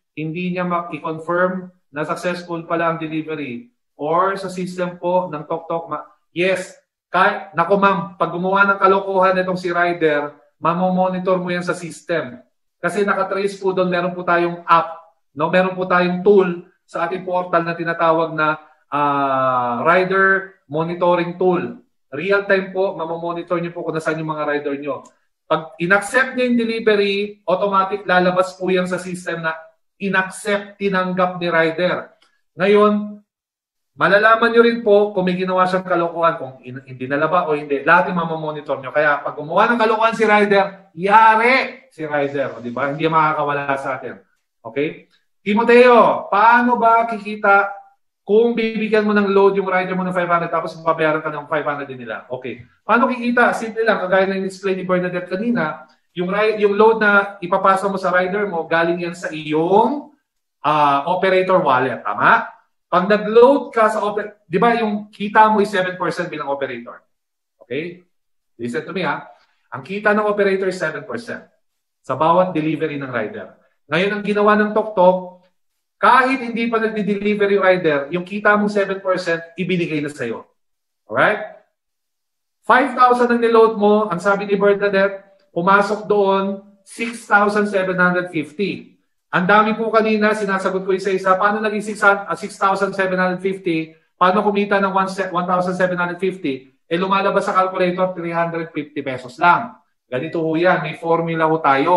hindi niya i-confirm na successful pala ang delivery or sa system po ng TokTok, yes, naku ma'am, pag gumawa ng kalokohan itong si rider, mamomonitor mo yan sa system. Kasi nakatrace po doon, meron po tayong app, no? Meron po tayong tool sa ating portal na tinatawag na rider monitoring tool. Real time po, mamomonitor niyo po kung nasaan yung mga rider niyo. Pag inaccept niya yung delivery, automatic lalabas po yan sa system na inaccept, tinanggap ni rider. Ngayon, malalaman nyo rin po kung may ginawa siyang kalokohan, kung hindi nalaba o hindi. Lahat yung mamamonitor nyo. Kaya pag gumawa ng kalokohan si rider, yari si rider. Di ba? Hindi makakawala sa atin. Okay? Timoteo, paano ba kikita kung bibigyan mo ng load yung rider mo ng 500 tapos babayaran ka ng 500 din nila? Okay. Paano kikita? Simple lang. Kagaya na in-explain ni Bernadette kanina, yung load na ipapasa mo sa rider mo, galing yan sa iyong operator wallet. Tama? Pag nag-load ka sa operator, di ba yung kita mo is 7% bilang operator? Okay? Listen to me ha. Ang kita ng operator is 7% sa bawat delivery ng rider. Ngayon, ang ginawa ng TokTok, kahit hindi pa nagdi-delivery rider, yung kita mo 7%, ibinigay na sa'yo. Alright? 5,000 ang niload mo, ang sabi ni Bernadette, pumasok doon, 6,750. Ang dami po kanina, sinasagot ko isa-isa, paano naging 6,750? Paano kumita ng 1,750? Eh lumalabas sa calculator, 350 pesos lang. Ganito ho yan, may formula ho tayo.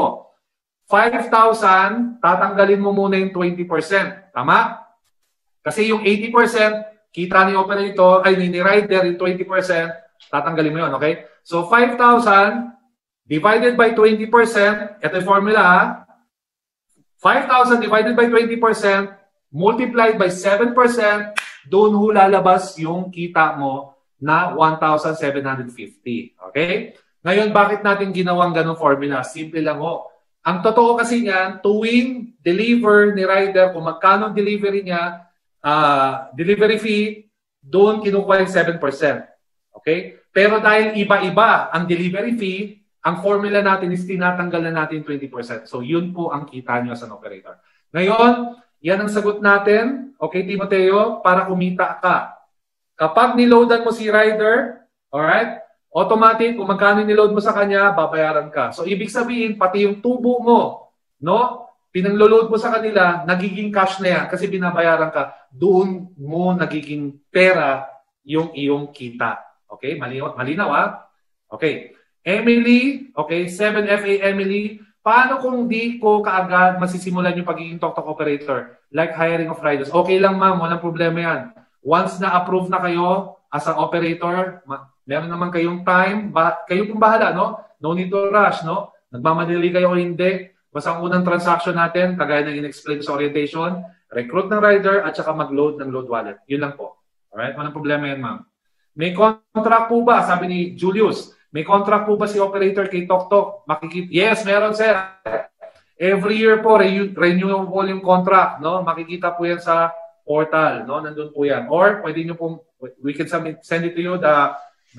5,000, tatanggalin mo muna yung 20%. Tama? Kasi yung 80%, kita ni operator, ay ni rider, yung 20%, tatanggalin mo yun, okay? So 5,000 divided by 20%, ito yung formula ha. 5,000 divided by 20%, multiplied by 7%, doon ho lalabas yung kita mo na 1,750. Okay? Ngayon, bakit natin ginawang ganong formula? Simple lang ho. Ang totoo kasi niyan, tuwing deliver ni rider, kung magkano ang delivery niya, delivery fee, doon kinukuha yung 7%. Okay? Pero dahil iba-iba ang delivery fee, ang formula natin is tinatanggal na natin 20%. So, yun po ang kita nyo as an operator. Ngayon, yan ang sagot natin, okay, Timoteo, para kumita ka. Kapag niloadan mo si rider, alright, automatic, kung magkano niload mo sa kanya, babayaran ka. So, ibig sabihin, pati yung tubo mo, no, pinangloload mo sa kanila, nagiging cash na yan kasi binabayaran ka. Doon mo nagiging pera yung iyong kita. Okay, malinaw ha? Okay. Emily, okay, 7FA Emily, paano kung di ko kaagad masisimulan yung pagiging TokTok operator? Like hiring of riders. Okay lang ma'am, walang problema yan. Once na approve na kayo as an operator, meron naman kayong time, kayo pong bahala, no? No need to rush, no? Nagmamadali kayo o hindi. Basta ang unang transaction natin, kagaya ng in-explain sa orientation, recruit ng rider at saka mag-load ng load wallet. Yun lang po. Alright? Walang problema yan, ma'am. May contract po ba? Sabi ni Julius. May contract po ba si operator kay TokTok? Yes, meron sir. Every year po, renewable yung contract. No? Makikita po yan sa portal. No? Nandun po yan. Or pwede nyo pong, we can send it to you the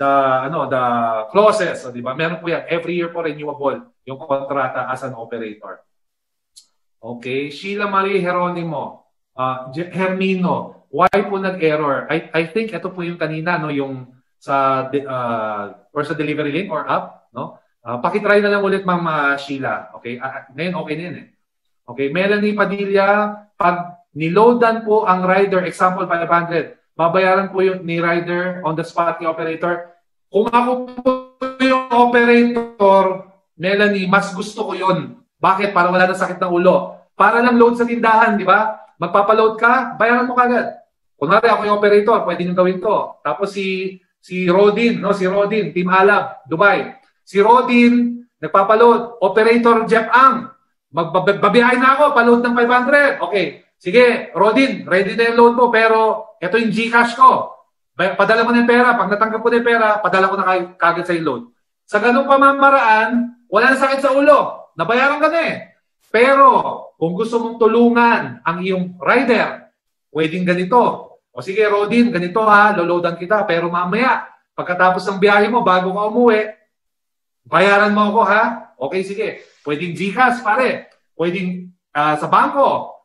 clauses. So, diba? Meron po yan. Every year po renewable yung kontrata as an operator. Okay. Sheila Marie Heronimo. Hermino. Why po nag-error? I think ito po yung kanina, no? Yung sa personal delivery link or app, no? Pakitry na lang ulit, Ma'am Sheila. Okay? Ngayon, okay na yun eh. Okay. Melanie Padilla, pag niloadan po ang rider, example 500, babayaran po yung ni rider on the spot ni operator. Kung ako po yung operator, Melanie, mas gusto ko yun. Bakit? Para wala na sakit ng ulo. Para lang load sa tindahan, di ba? Magpapaload ka, bayaran mo kagad. Kunwari ako yung operator, pwede nyo gawin to. Tapos si Rodin, no? Si Rodin, Team Alab, Dubai. Si Rodin, nagpapaload. Operator Jeff Ang, magbabiyahin na ako, paload ng 500. Okay, sige, Rodin, ready na yung load mo, pero ito yung Gcash ko. Padala mo na yung pera. Pag natanggap ko na yung pera, padala ko na kagad sa yung load. Sa ganung pamamaraan, wala na sakit sa ulo. Nabayaran ka na eh. Pero, kung gusto mong tulungan ang iyong rider, pwedeng ganito. O sige, Rodin, ganito ha, loloadan kita. Pero mamaya, pagkatapos ng biyahe mo, bago ka umuwi, bayaran mo ako ha. Okay, sige. Pwedeng Gcash, pare. Pwedeng sa bangko.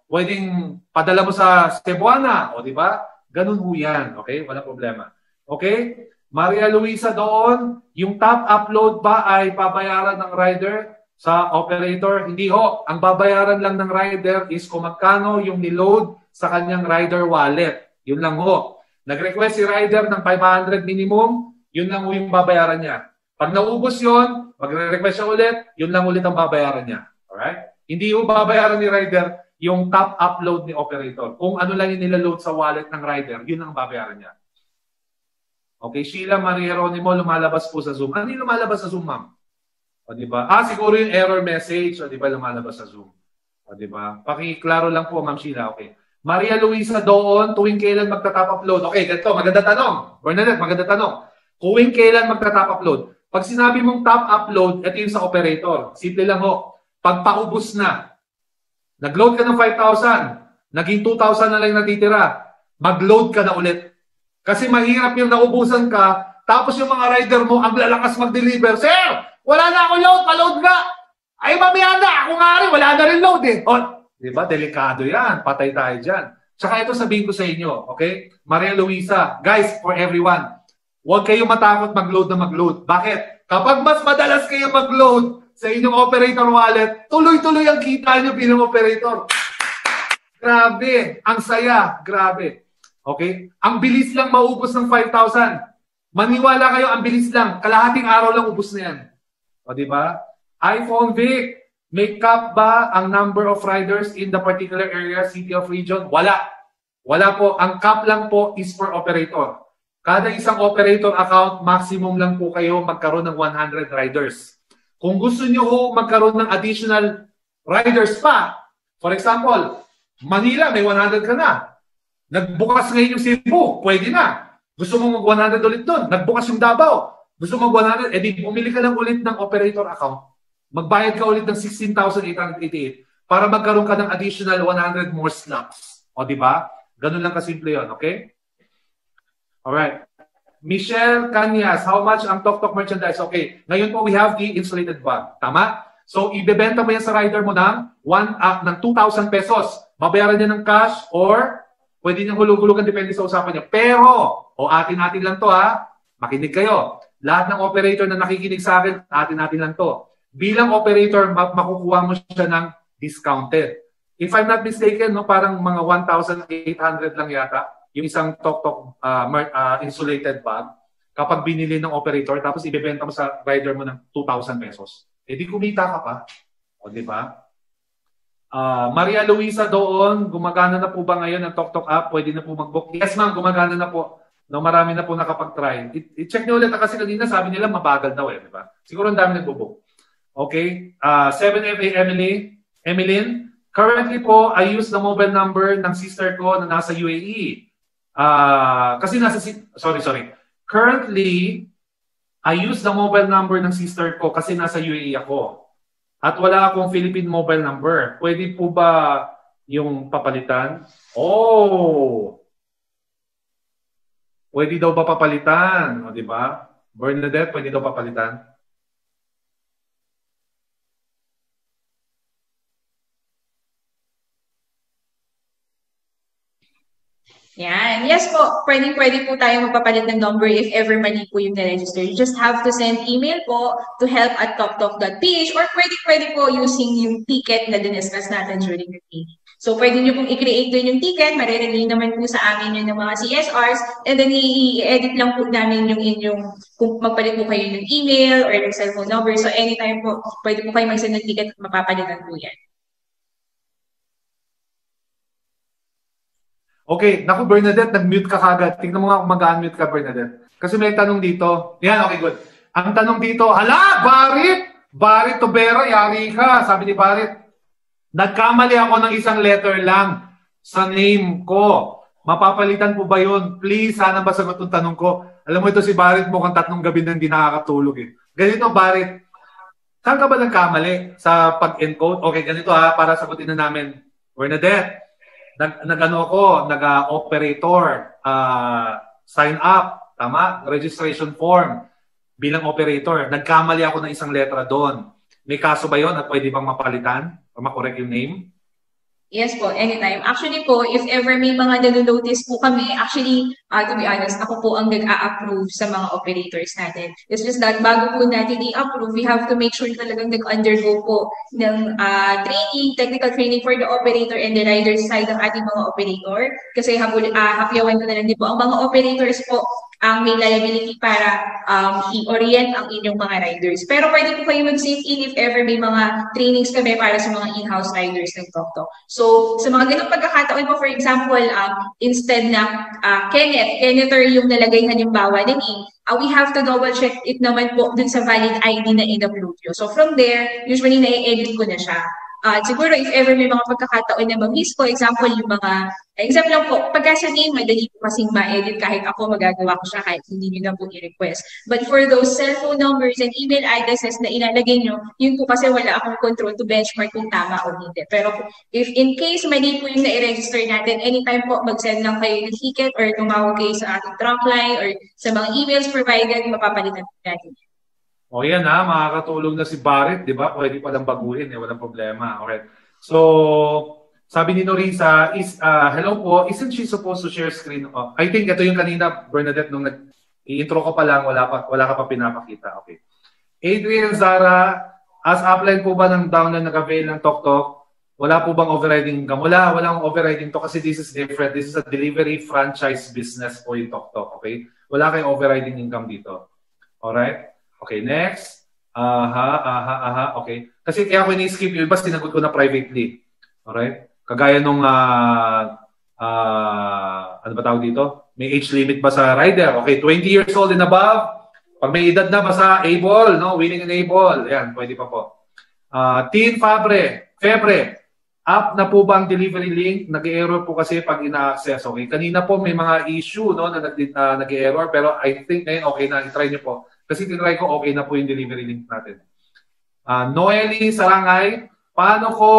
pwedeng padala mo sa Cebuana, o di ba? Ganun ho yan, okay? Walang problema. Okay? Maria Luisa doon, yung top upload ba ay pabayaran ng rider sa operator? Hindi ho. Ang babayaran lang ng rider is kung magkano yung niload sa kanyang rider wallet. Yun lang ho. Nag-request si rider ng 500 minimum, yun lang ho yung babayaran niya. Pag naubos yun, magre-request siya ulit, yun lang ulit ang babayaran niya. Alright? Hindi ho babayaran ni rider yung top upload ni operator. Kung ano lang yung nilaload sa wallet ng rider, yun ang babayaran niya. Okay, Sheila Maria Ronimo, lumalabas po sa Zoom. Ano yung lumalabas sa Zoom, ma'am? O, di ba? Siguro yung error message, o, di ba, lumalabas sa Zoom. O, di ba? Pakiklaro lang po, ma'am Sheila. Okay. Maria Luisa doon, tuwing kailan magta-top upload? Okay, ganito, maganda tanong. Bernadette, maganda tanong. Tuwing kailan magta-top upload? Pag sinabi mong top upload, ito yung sa operator. Simple lang ho. Pag paubos na, nag-load ka ng 5,000, naging 2,000 na lang natitira, mag-load ka na ulit. Kasi mahirap yung naubusan ka, tapos yung mga rider mo, ang lalakas mag-deliver. Sir, wala na akong load, pa-load ka. Ay, mamaya na, ako nga rin, wala na rin load eh. O, di ba, delikado yan, patay tayo dyan. Tsaka ito sabihin ko sa inyo, okay? Maria Luisa, guys, for everyone, huwag kayong matakot mag-load na mag-load. Bakit? Kapag mas madalas kayo mag-load sa inyong operator wallet, tuloy-tuloy ang kita nyo bilang operator. Grabe, ang saya, grabe. Okay? Ang bilis lang maubos ng 5,000. Maniwala kayo, ang bilis lang. Kalahating araw lang ubos na yan. O, di ba? iPhone Vic, may cap ba ang number of riders in the particular area, city of region? Wala. Wala po. Ang cap lang po is per operator. Kada isang operator account, maximum lang po kayo magkaroon ng 100 riders. Kung gusto nyo ho magkaroon ng additional riders pa, for example, Manila, may 100 ka na. Nagbukas ngayon yung Cebu, pwede na. Gusto mo mag-100 ulit doon. Nagbukas yung Davao. Gusto mo mag-100, edi bumili ka lang ulit ng operator account. Magbayad ka ulit ng 16,888 para magkaroon ka ng additional 100 more slots. O, di ba? Ganun lang kasimple yun, okay? Alright. Michelle Canyas, how much ang Tok Tok merchandise? Okay. Ngayon po, we have the insulated bag. Tama? So, ibebenta mo yan sa rider mo ng 2,000 pesos. Babayaran niya ng cash or pwede niyang hulug-hulugan depende sa usapan niya. Pero, atin-atin lang to ha. Makinig kayo. Lahat ng operator na nakikinig sa akin, atin-atin lang to. Bilang operator, makukuha mo siya ng discounted. If I'm not mistaken, no, parang mga 1,800 lang yata yung isang Tok Tok insulated bag kapag binili ng operator tapos ibebenta mo sa rider mo ng 2,000 pesos. Eh di kumita ka pa. O di ba? Maria Luisa doon, gumagana na po ba ngayon ang Tok Tok app? Pwede na po mag-book? Yes ma'am, gumagana na po. No, marami na po nakapag-try. I-check niyo ulit kasi kanina sabi nila mabagal daw eh, di ba? Siguro ang dami nagbo-book. Okay? 7FA Emeline, currently po, I use the mobile number ng sister ko na nasa UAE. Kasi sorry. Currently, I use the mobile number ng sister ko kasi nasa UAE ako. At wala akong Philippine mobile number. Pwede po ba yung papalitan? Oh! Pwede daw ba papalitan? O, di ba? Bernadette, pwede daw papalitan? Yan. Yes po, pwede po tayo magpapalit ng number if ever mali po yung na-register. You just have to send email po to help@toktok.ph or pwede po using yung ticket na diniscuss natin during the meeting. So pwede nyo pong i-create doon yung ticket, marirelay naman po sa amin yun ng mga CSRs, and then i-edit lang po namin yung inyong, kung magpalit po kayo ng email or ng cellphone number. So anytime po, pwede po kayo mag-send ng ticket at mapapalitan po yan. Okay, naku Bernadette, nag-mute ka kagad. Tingnan mo nga kung mag-unmute ka, Bernadette. Kasi may tanong dito. Yan, okay, good. Ang tanong dito, hala, Barit Tobera, yari ka. Sabi ni Barit, nagkamali ako ng isang letter lang sa name ko. Mapapalitan po ba yun? Please, sana masagot yung tanong ko. Alam mo ito si Barit, mukhang 3 gabi nang hindi nakakatulog eh. Ganito, Barit, saan ka ba nagkamali sa pag-encode? Okay, ganito ha, para sagutin na namin. Bernadette, nag-operator, sign up, tama? Registration form bilang operator. Nagkamali ako ng isang letra doon. May kaso ba yon at pwede bang mapalitan o makorek yung name? Yes po, anytime. Actually po, if ever may mga nanonotice po kami, actually, to be honest, ako po ang nag-a-approve sa mga operators natin. It's just that bago po natin i-approve, we have to make sure talagang nag-undergo po ng training, technical training for the operator and the rider side ng ating mga operator. Kasi hapyawan ko na lang din po, ang mga operators po ang may liability para i-orient ang inyong mga riders. Pero pwede po kayo mag-save in if ever may mga trainings kami para sa mga in-house riders ng TokTok. So, sa mga ganong pagkakataon po, for example, instead na Kennether yung nalagay halimbawa ng we have to double check it naman po dun sa valid ID na in-upload nyo. So, from there, usually na-edit ko na siya. Siguro if ever may mga pagkakataon na ma-miss ko, example yung mga, example lang po, pagka sa name, madali po kasing ma-edit kahit ako magagawa ko siya kahit hindi nyo na po i-request. But for those cellphone numbers and email addresses na ilalagay nyo, yun po kasi wala akong control to benchmark kung tama o hindi. Pero if in case mali po yung na-register natin, anytime po mag-send lang kayo ng ticket or tumawag kayo sa ating trunk line or sa mga emails provided, mapapalitan po natin. O yan makakatulong na si Barrett, di ba? Pwede palang baguhin, walang problema. Okay. So, sabi ni Norisa, hello po, isn't she supposed to share screen? I think ito yung kanina, Bernadette, nung i-intro ko pa lang, wala ka pa pinapakita. Okay. Adrian Zara, as upline po ba ng download nag-avail ng TokTok? Wala po bang overriding income? Walang overriding to kasi this is different. This is a delivery franchise business po yung TokTok. Okay? Wala kayong overriding income dito. Alright? Okay, next. Okay. Kasi kaya ako ini-skip yung iba, sinagot ko na privately. Alright? Kagaya nung, ano ba tawag dito? May age limit ba sa rider? Okay, 20 years old and above. Pag may edad na, basta able, no? Willing and able. Ayan, pwede pa po. Teen Febre. Up na po ba ang delivery link? Nag-error po kasi pag ina-access. Okay, kanina po may mga issue, no, na nag-error, pero I think ngayon okay na. I-try nyo po. Kasi tinry ko, okay na po yung delivery link natin. Noely Sarangay, paano ko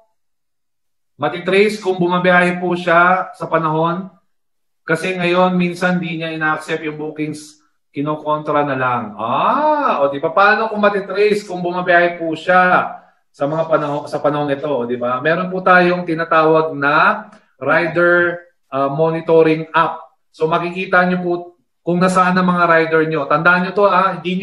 matitrace kung bumabiyahe po siya sa panahon? Kasi ngayon, minsan di niya ina-accept yung bookings, kinokontra na lang. O di ba? Paano kung matitrace kung bumabiyahe po siya sa mga panahon ito, di ba? Meron po tayong tinatawag na rider monitoring app. So makikita niyo po kung nasaan ang mga rider nyo. Tandaan nyo to, hindi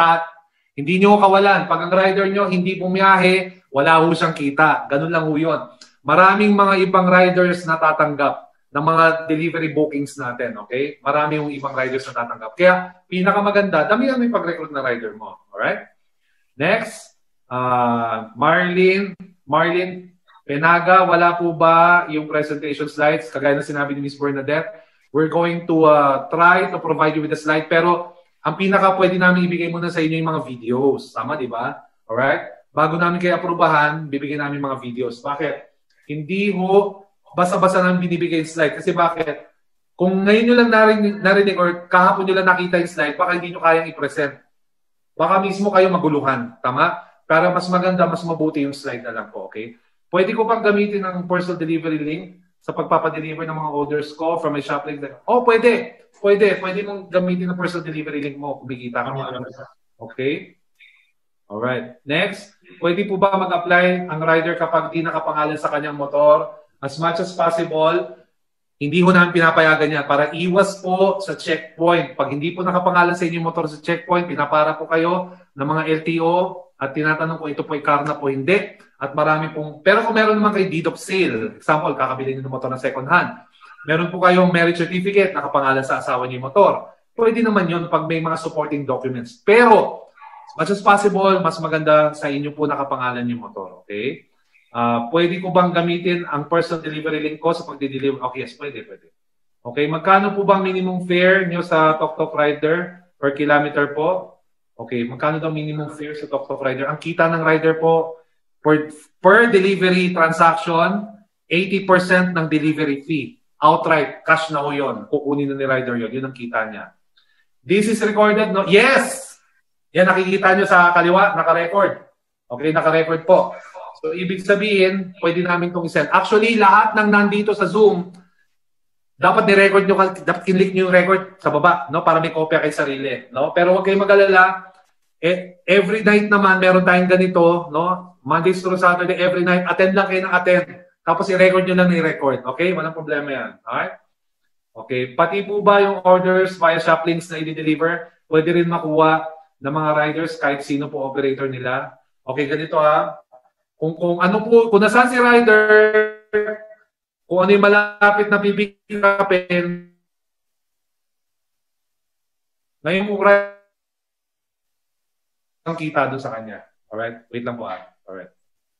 nyo kawalan. Pag ang rider nyo hindi bumiyahe, wala ho siyang kita. Ganun lang ho yun. Maraming mga ibang riders na tatanggap ng mga delivery bookings natin. Okay? Maraming ibang riders na tatanggap. Kaya, pinakamaganda, dami-dami pag-recruit na rider mo. Alright? Next, Marlene Penaga, wala po ba yung presentation slides? Kagaya na sinabi ni Ms. Bernadette, we're going to try to provide you with a slide. Pero ang pinaka pwede namin ibigay muna sa inyo yung mga videos. Tama, di ba? Alright? Bago namin kayo aprubahan, bibigyan namin mga videos. Bakit? Hindi ho basta-basta namin binibigay yung slide. Kasi bakit? Kung ngayon nyo lang narinig or kahapon nyo lang nakita yung slide, baka hindi nyo kayang i-present. Baka mismo kayo maguluhan. Tama? Para mas maganda, mas mabuti yung slide na lang po. Okay? Pwede ko pang gamitin ang personal delivery link sa pagpapadeliver ng mga orders ko from my shop link. Pwede. Pwede mong gamitin ang personal delivery link mo. Kumikita ka mo. Okay? Alright. Next, pwede po ba mag-apply ang rider kapag di nakapangalan sa kanyang motor? As much as possible, hindi ho namin pinapayagan yan para iwas po sa checkpoint. Pag hindi po nakapangalan sa inyong motor sa checkpoint, pinapara po kayo ng mga LTO at tinatanong kung ito po ay car na po hindi. At marami pong, pero kung meron naman kayo deed of sale, example, kakabili niyo ng motor na second hand, meron po kayong merit certificate, nakapangalan sa asawa niyo yung motor, pwede naman yun pag may mga supporting documents. Pero, as much as possible, mas maganda sa inyo po nakapangalan yung motor. Okay? Pwede ko bang gamitin ang personal delivery link ko sa pagdi-deliver? Okay, yes, pwede. Okay, magkano po bang minimum fare nyo sa TokTok Rider per kilometer po? Okay, magkano daw minimum fare sa TokTok Rider? Ang kita ng rider po, per delivery transaction, 80% ng delivery fee. Outright, cash na ho yun. Kukunin na ni rider yun. Yun ang kita niya. This is recorded, no? Yes! Yan, nakikita nyo sa kaliwa, naka-record. Okay, naka-record po. So, ibig sabihin, pwede namin itong isend. Actually, lahat ng nandito sa Zoom, dapat ni-record nyo, dapat kinlik nyo yung record sa baba, no? Para may kopya kay sarili. No? Pero huwag kayong mag-alala. Every night naman, meron tayong ganito, no? Mondays through Saturday, every night, attend lang kayo ng attend. tapos i-record nyo lang i-record. Okay? Walang problema yan. Alright? Okay. Pati po ba yung orders via shop links na i-deliver, pwede rin makuha ng mga riders kahit sino po operator nila. Okay, ganito ha. Kung ano po, kung nasaan si rider, kung ano yung malapit na pipikapin, ngayon po ang kita doon sa kanya. Alright? Wait lang po ha. Alright.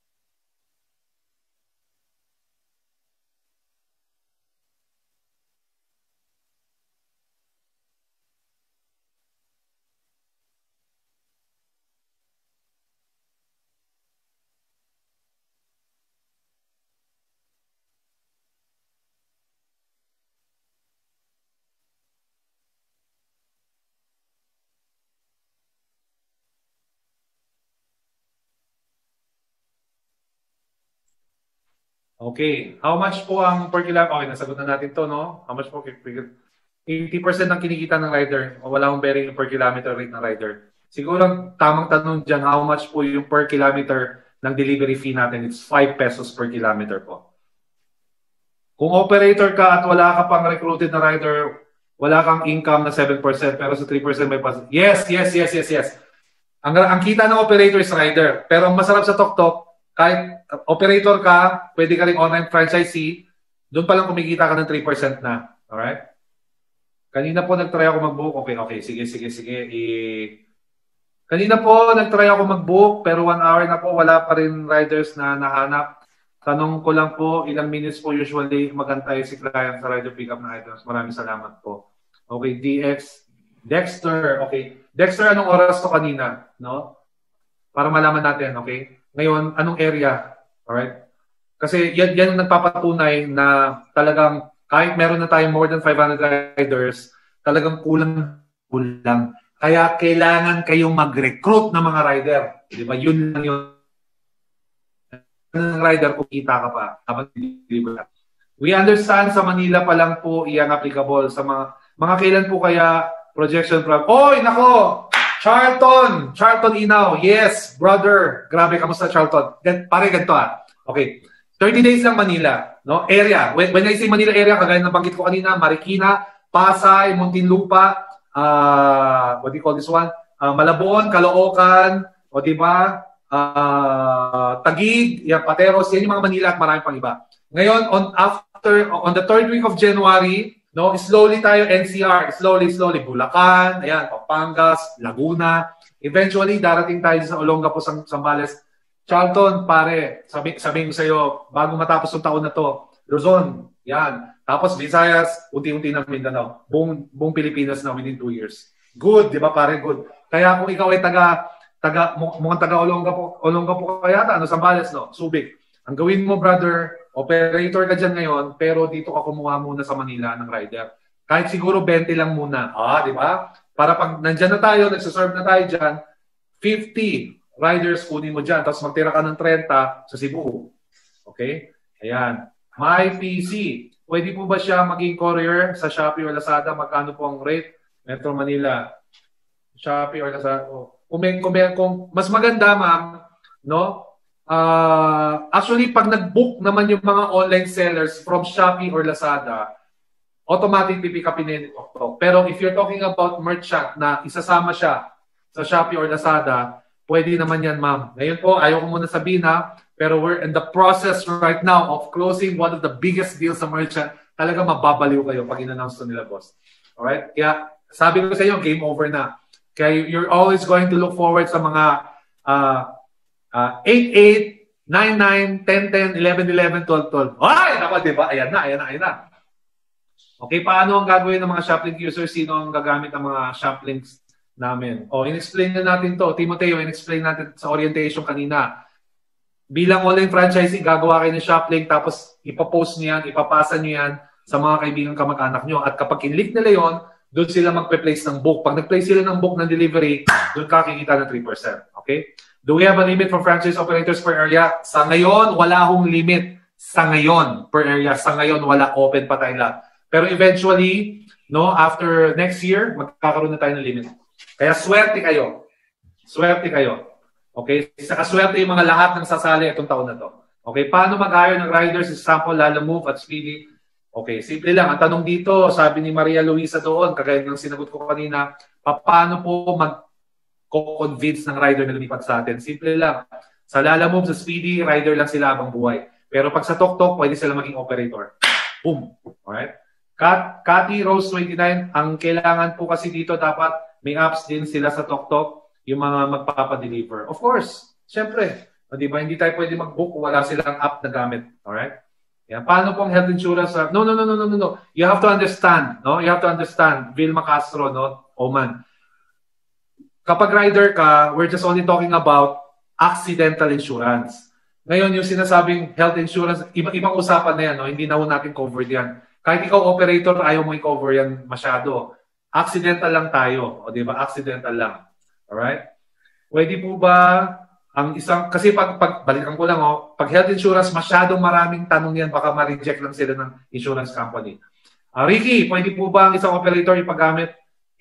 Okay. How much po ang per kilometer? Okay, nasagot na natin to, no? How much po? 80% ng kinikita ng rider. Wala akong bearing yung per kilometer rate ng rider. Siguro ang tamang tanong dyan, how much po yung per kilometer ng delivery fee natin? It's 5 pesos per kilometer po. Kung operator ka at wala ka pang recruited na rider, wala kang income na 7%, pero sa 3% may pas. Yes. Ang kita ng operator is rider. Pero ang masarap sa TokTok, kahit operator ka, pwede ka rin online franchisee, doon pa lang kumikita ka ng 3% na. Alright? Kanina po nag-try ako mag-book. Okay. Sige. Kanina po nag-try ako mag-book, pero 1 hour na po, wala pa rin riders na nahanap. Tanong ko lang po, ilang minutes po usually magantay si client sa rider pickup na items. Maraming salamat po. Okay, Dexter. Okay. Dexter, anong oras to kanina? No? Para malaman natin, okay? Ngayon, anong area? Alright? Kasi yan ang nagpapatunay na talagang kahit meron na tayong more than 500 riders, talagang kulang. Kaya kailangan kayong mag-recruit ng mga rider. Di ba? Yun lang yun. Ng rider kung kita ka pa. We understand sa Manila pa lang po iyan applicable sa mga kailan po kaya projection from... Oy, nako! Charlton Inaw. Yes, brother. Grabe, kamusta Charlton? Pare, ganito ah. Okay. 30 days lang Manila. No? Area. When I say Manila area, kagaya ng banggit ko kanina, Marikina, Pasay, Muntinlupa, what do you call this one? Malabon, Caloocan, o diba? Taguig, Pateros, yan yung mga Manila at marami pang iba. Ngayon, on the 3rd week of January, no, slowly tayo NCR, slowly, Bulacan, ayan, Pampangas, Laguna. Eventually, darating tayo sa Olongapo, Zambales. Charlton, pare, sabihin ko sa iyo, bago matapos yung taon na to, Luzon, yan. Tapos Visayas, unti-unti na Mindanao. Buong Pilipinas na within 2 years. Good, di ba pare? Good. Kaya kung ikaw ay mukhang taga Olongapo kaya ano, Zambales, no? Subic. Ang gawin mo, brother, operator ka dyan ngayon, pero dito ka kumuha muna sa Manila ng rider. Kahit siguro 20 lang muna. Di ba? Para pag nandyan na tayo, nagsaserve na tayo dyan, 50 riders kunin mo dyan. Tapos magtira ka ng 30 sa Cebu. Okay? Ayan. My PC. Pwede po ba siya maging courier sa Shopee o Lazada? Magkano po ang rate? Metro Manila. Shopee or Lazada. Kung mas maganda, ma'am, no? Actually, pag nag-book naman yung mga online sellers from Shopee or Lazada, automatic pipick upin nito. Pero if you're talking about merchant na isasama siya sa Shopee or Lazada, pwede naman yan, ma'am. Ngayon po, ayaw ko muna sabihin ha, pero we're in the process right now of closing one of the biggest deals sa merchant. Talaga mababaliw kayo pag in-announce to nila, boss. Alright? Kaya sabi ko sa inyo, game over na. Kaya you're always going to look forward sa mga 8-8, 9-9, 10-10, 11-11, 12-12. Ay! Naku, diba? Ayan na. Okay, paano ang gagawin ng mga shoplink users? Sino ang gagamit ng mga shoplinks namin? In-explain na natin to. Timoteo, in-explain natin sa orientation kanina. Bilang online franchising, gagawa kayo ng shoplink, tapos ipapost niyo yan, ipapasa niyo yan sa mga kaibigan kamag-anak nyo. At kapag kinlik nila yon, doon sila magpe-place ng book. Pag nag-place sila ng book ng delivery, doon kakikita ng 3%. Okay? Do we have a limit for franchise operators per area? Sa ngayon, wala hong limit. Sa ngayon, per area. Sa ngayon, wala, open pa tayo lahat. Pero eventually, no, after next year, magkakaroon na tayo ng limit. Kaya swerte kayo. Okay? Saka swerte yung mga lahat ng sasali itong taon na to. Okay, paano mag-hire ng riders? Example, Lalamove at Speedy. Okay, simple lang. Ang tanong dito, sabi ni Maria Luisa doon, kagaya ng sinagot ko kanina, paano po mag-convince ng rider na lumipat sa atin? Simple lang. Sa Lalamove, sa Speedy, rider lang sila habang buhay. Pero pag sa TokTok, pwede sila maging operator. Boom! Alright? Cathy Rose 29, ang kailangan po kasi dito dapat may apps din sila sa TokTok, yung mga magpapadeliver. Of course, syempre, di ba? Hindi tayo pwede mag-book kung wala silang app na gamit. Alright? Yan. Paano pong health insurance? No. You have to understand. No? You have to understand. Vilma Castro, no? Oman. Kapag rider ka, we're just only talking about accidental insurance. Ngayon, yung sinasabing health insurance, ibang usapan na yan. No? Hindi na ho natin covered yan. Kahit ikaw operator, ayaw mo i-cover yan masyado. Accidental lang tayo. O di ba? Accidental lang. Alright? Pwede po ba ang isang, kasi balikan ko lang, pag health insurance, masyadong maraming tanong yan, baka ma-reject lang sila ng insurance company. Ricky, pwede po ba ang isang operator ipagamit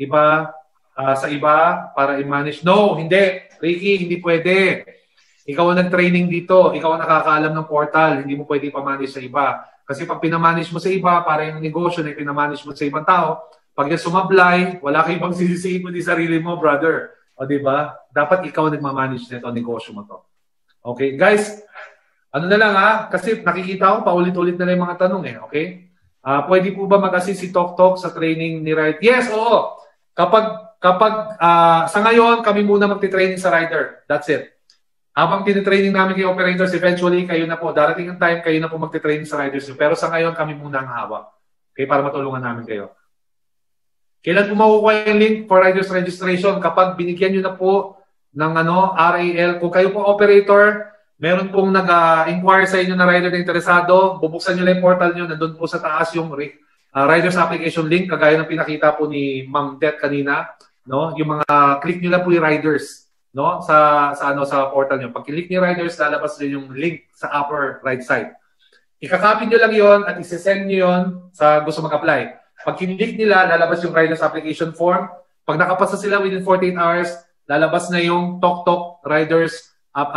sa iba para i-manage? No, hindi. Ricky, hindi pwede. Ikaw ang nag-training dito, ikaw ang nakakaalam ng portal, hindi mo pwede i-manage sa iba. Kasi pag pinamanage mo sa iba, para yung negosyo na pinamanage mo sa ibang tao, pag yan sumablay, wala kang ibang sisisihin mo di sarili mo, brother. O diba? Dapat ikaw nagmamanage nito, negosyo mo to. Okay, guys, ano na lang kasi nakikita ko paulit-ulit na lang yung mga tanong okay? Pwede po ba mag-assist si TokTok sa training ni rider? Yes, oo. Kapag sa ngayon, kami muna magti-training sa rider. That's it. Habang tinitraining namin kayo operators, eventually kayo na po, darating ang time, kayo na po magti-training sa riders. Pero sa ngayon, kami muna ang hawak. Okay, para matulungan namin kayo. Kailan po makukuha yung link for riders registration? Kapag binigyan nyo na po ng RAL, kung kayo po operator, meron pong nag-inquire sa inyo na rider na interesado, bubuksan nyo lang yung portal nyo, nandun po sa taas yung riders application link, kagaya ng pinakita po ni Ma'am Det kanina, no? Yung mga click nyo lang po yung riders, no? Sa portal nyo. Pag click nyo riders, lalabas din yung link sa upper right side. Ikakopy nyo lang yon at isesend nyo yon sa gusto mag-apply. Pag kinilik nila, lalabas yung riders application form. Pag nakapasa sila within 48 hours, lalabas na yung TokTok riders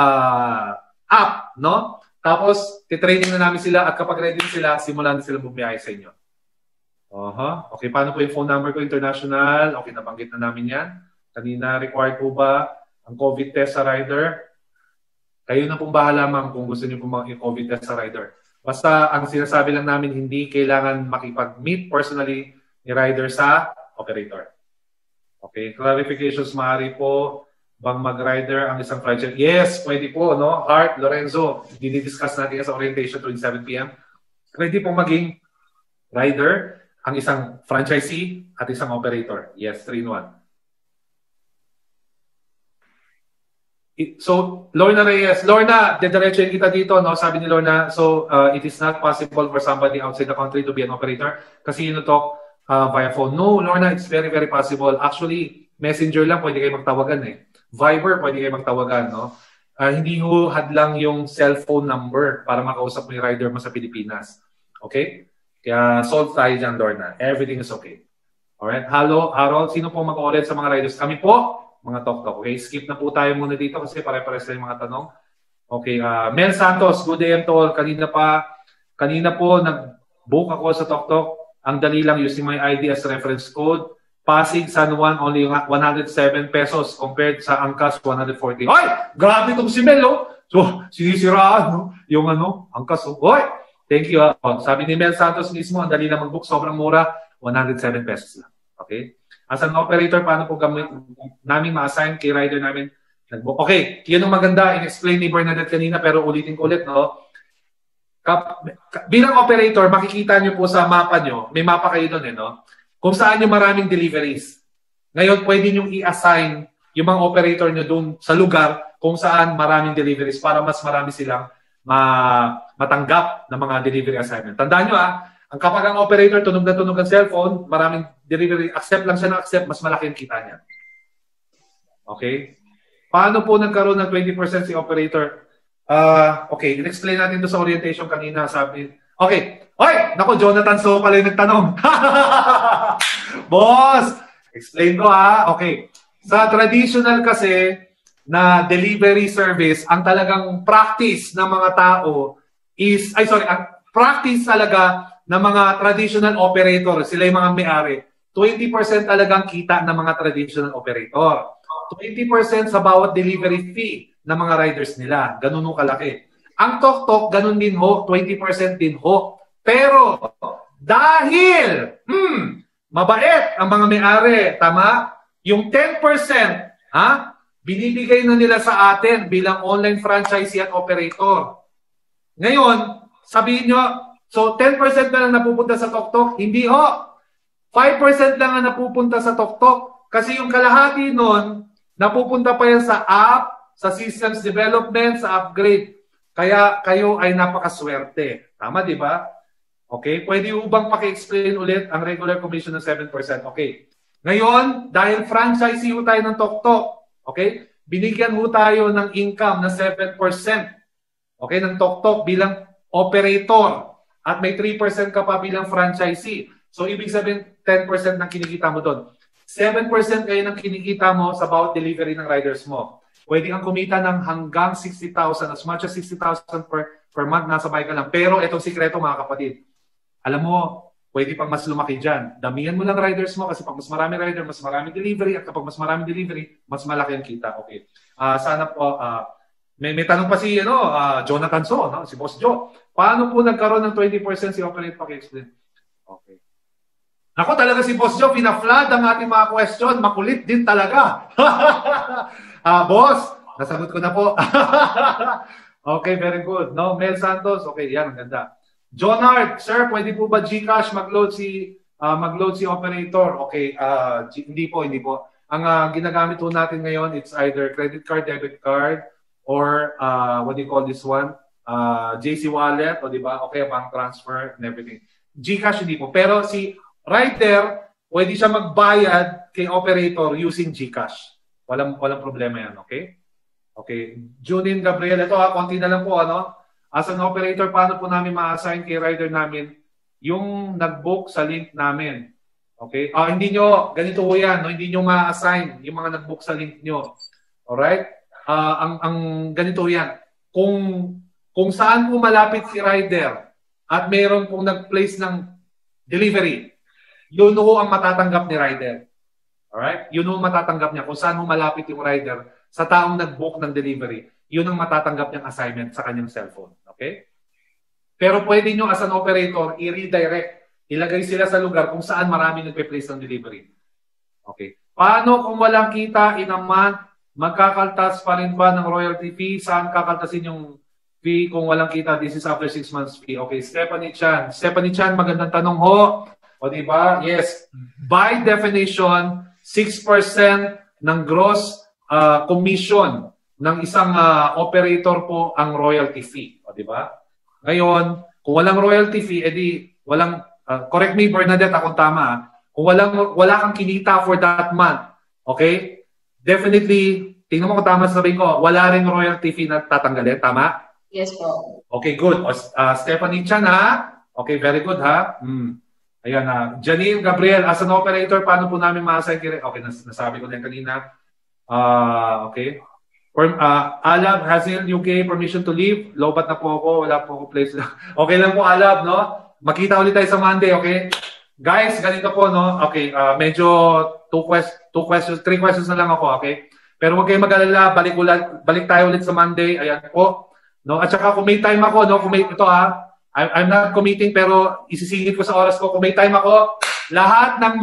app, no? Tapos, titraining na namin sila at kapag ready sila, simulan na sila bumiyahe sa inyo. Okay, paano po yung phone number ko international? Okay, nabanggit na namin yan. Kanina, required po ba ang COVID test sa rider? Kayo na pong bahala, ma'am, kung gusto niyo po mag-COVID test sa rider. Basta ang sinasabi lang namin, hindi kailangan makipag-meet personally ni rider sa operator. Okay, clarifications, maaari po bang mag-rider ang isang franchise? Yes, pwede po, no? Hart, Lorenzo, dinidiscuss natin sa orientation tuwing 7 p.m. Pwede po maging rider ang isang franchisee at isang operator. Yes, 3-in-1. So, Lorna Reyes. Lorna, dediretsuhin kita dito, no? Sabi ni Lorna, so it is not possible for somebody outside the country to be an operator kasi you talk via phone. No, Lorna, it's very, very possible. Actually, messenger lang, pwede kayo magtawagan Viber, pwede kayo magtawagan, no? Hindi ho hadlang yung cellphone number para makausap mo yung rider mo sa Pilipinas. Okay? Kaya solve tayo dyan, Lorna. Everything is okay. Alright? Hello, Harold. Sino po mag-order sa mga riders? Kami po. Mga TokTok. Okay, skip na po tayo muna dito kasi pare-pares na yung mga tanong. Okay, Mel Santos, good day to all. Kanina po nag-book ako sa TokTok. Ang dali lang using my ID as reference code. Pasig, San Juan, only 107 pesos compared sa Angkas, 140. Ay! Grabe itong si Mel, So, sinisiraan, no? Yung Angkas, Hoy! Thank you. Sabi ni Mel Santos mismo, ang dali lang mag-book, sobrang mura, 107 pesos lang. Okay? As an operator, paano po namin ma-assign kay rider namin? Okay, yun ang maganda. In-explain ni Bernadette kanina, pero ulitin ko ulit, no? Bilang operator, makikita nyo po sa mapa nyo, may mapa kayo doon, no? Kung saan yung maraming deliveries. Ngayon, pwede nyo i-assign yung mga operator nyo doon sa lugar kung saan maraming deliveries para mas marami silang matanggap ng mga delivery assignment. Tandaan nyo, kapag ang operator tunog na tunog ang cellphone, maraming delivery, accept lang siya na accept, mas malaki ang kita niya. Okay? Paano po nagkaroon ng 20% si operator? Okay, in-explain natin doon sa orientation kanina. Sabi, okay. Oy! Naku, Jonathan So pala yung nagtanong. Boss! Explain ko Okay. Sa traditional kasi, na delivery service, ang talagang practice ng mga tao is, ang practice talaga ng mga traditional operator, sila yung mga may-ari. 20% talagang kita ng mga traditional operator. 20% sa bawat delivery fee ng mga riders nila. Ganun ho kalaki. Ang Tok-Tok, ganun din ho, 20% din ho. Pero, dahil, mabait ang mga may-ari, tama? Yung 10%, binibigay na nila sa atin bilang online franchisee at operator. Ngayon, sabihin nyo, so 10% na lang napupunta sa Tok-Tok? Hindi ho. 5% lang ang napupunta sa Tok-Tok. Kasi yung kalahati nun, napupunta pa yan sa app, sa systems development, sa upgrade. Kaya kayo ay napakaswerte. Tama, di ba? Okay? Pwede mo bang paki-explain ulit ang regular commission ng 7%? Okay. Ngayon, dahil franchisee ho tayo ng Tok-Tok, okay? Binigyan ho tayo ng income na 7%. Okay, ng Tok-Tok bilang operator. At may 3% ka pa bilang franchisee. So, ibig sabihin, 10% ng kinikita mo doon. 7% kayo ng kinikita mo sa bawat delivery ng riders mo. Pwede kang kumita ng hanggang 60,000, as much as 60,000 per month, nasa bahay ka lang. Pero itong sikreto, mga kapatid, alam mo, pwede pang mas lumaki dyan. Damihan mo lang riders mo kasi pag mas marami rider, mas marami delivery. At kapag mas marami delivery, mas malaki ang kita. Okay. Sana po, may tanong pa si Jonathan So, no? Si Boss Joe. Paano po nagkaroon ng 20% si Operate? Paki-explain. Okay. Ako talaga si Boss Joe, pina-flood ang ating mga question. Makulit din talaga. Boss, nasagot ko na po. Okay, very good. No, Mel Santos, okay, yan, ang ganda. John Hart, sir, pwede po ba GCash mag-load si operator? Okay, hindi po. Ang ginagamit po natin ngayon, it's either credit card, debit card, or what do you call this one? JC Wallet, o di ba? Okay, bank transfer and everything. GCash hindi po. Pero si rider, pwede siya magbayad kay operator using GCash. Walang problema yan, okay? Okay. Junin Gabriel, ito konti na lang po, As an operator, paano po namin ma-assign kay rider namin yung nag-book sa link namin? Okay? Hindi nyo, ganito po yan, no? Hindi nyo ma-assign yung mga nag-book sa link nyo. Alright? Ang ganito yan. Kung saan po malapit si rider at mayroon pong nag-place ng delivery, yun ho ang matatanggap ni rider. Alright? Yun ho ang matatanggap niya. Kung saan ho malapit yung rider sa taong nag-book ng delivery, yun ang matatanggap niyang assignment sa kanyang cellphone. Okay? Pero pwede nyo as an operator, i-redirect. Ilagay sila sa lugar kung saan marami nagpe-place ng delivery. Okay. Paano kung walang kita in a month, magkakaltas pa rin ba ng royalty fee? Saan kakaltasin yung fee kung walang kita? This is after 6 months fee. Okay, Stephanie Chan. Stephanie Chan, magandang tanong ho. O diba? Yes. By definition, 6% ng gross commission ng isang operator po ang royalty fee. O diba? Ngayon, kung walang royalty fee, edi walang, correct me Bernadette, akong tama. Kung wala kang kinita for that month, okay? Definitely, tingnan mo kung tama sabihin ko, wala rin royalty fee na tatanggalin, tama? Yes po. Okay, good. Stephanie Chan, ha? Okay, very good, ha? Ayan, Janine Gabriel, as an operator, paano po namin ma-assign? Okay, nasabi ko na yan kanina. Okay. Alab, Hazel, UK, permission to leave. Lobat na po ako. Wala po ako place. Okay lang po, Alab, no? Makita ulit tayo sa Monday, okay? Guys, ganito po, no? Okay, medyo 3 questions na lang ako, okay? Pero huwag kayong mag-alala, balik tayo ulit sa Monday. Ayan po. No? At saka kung may time ako, no? Kung may, ito I'm not committing, pero isisingit ko sa oras ko. Kung may time ako, lahat ng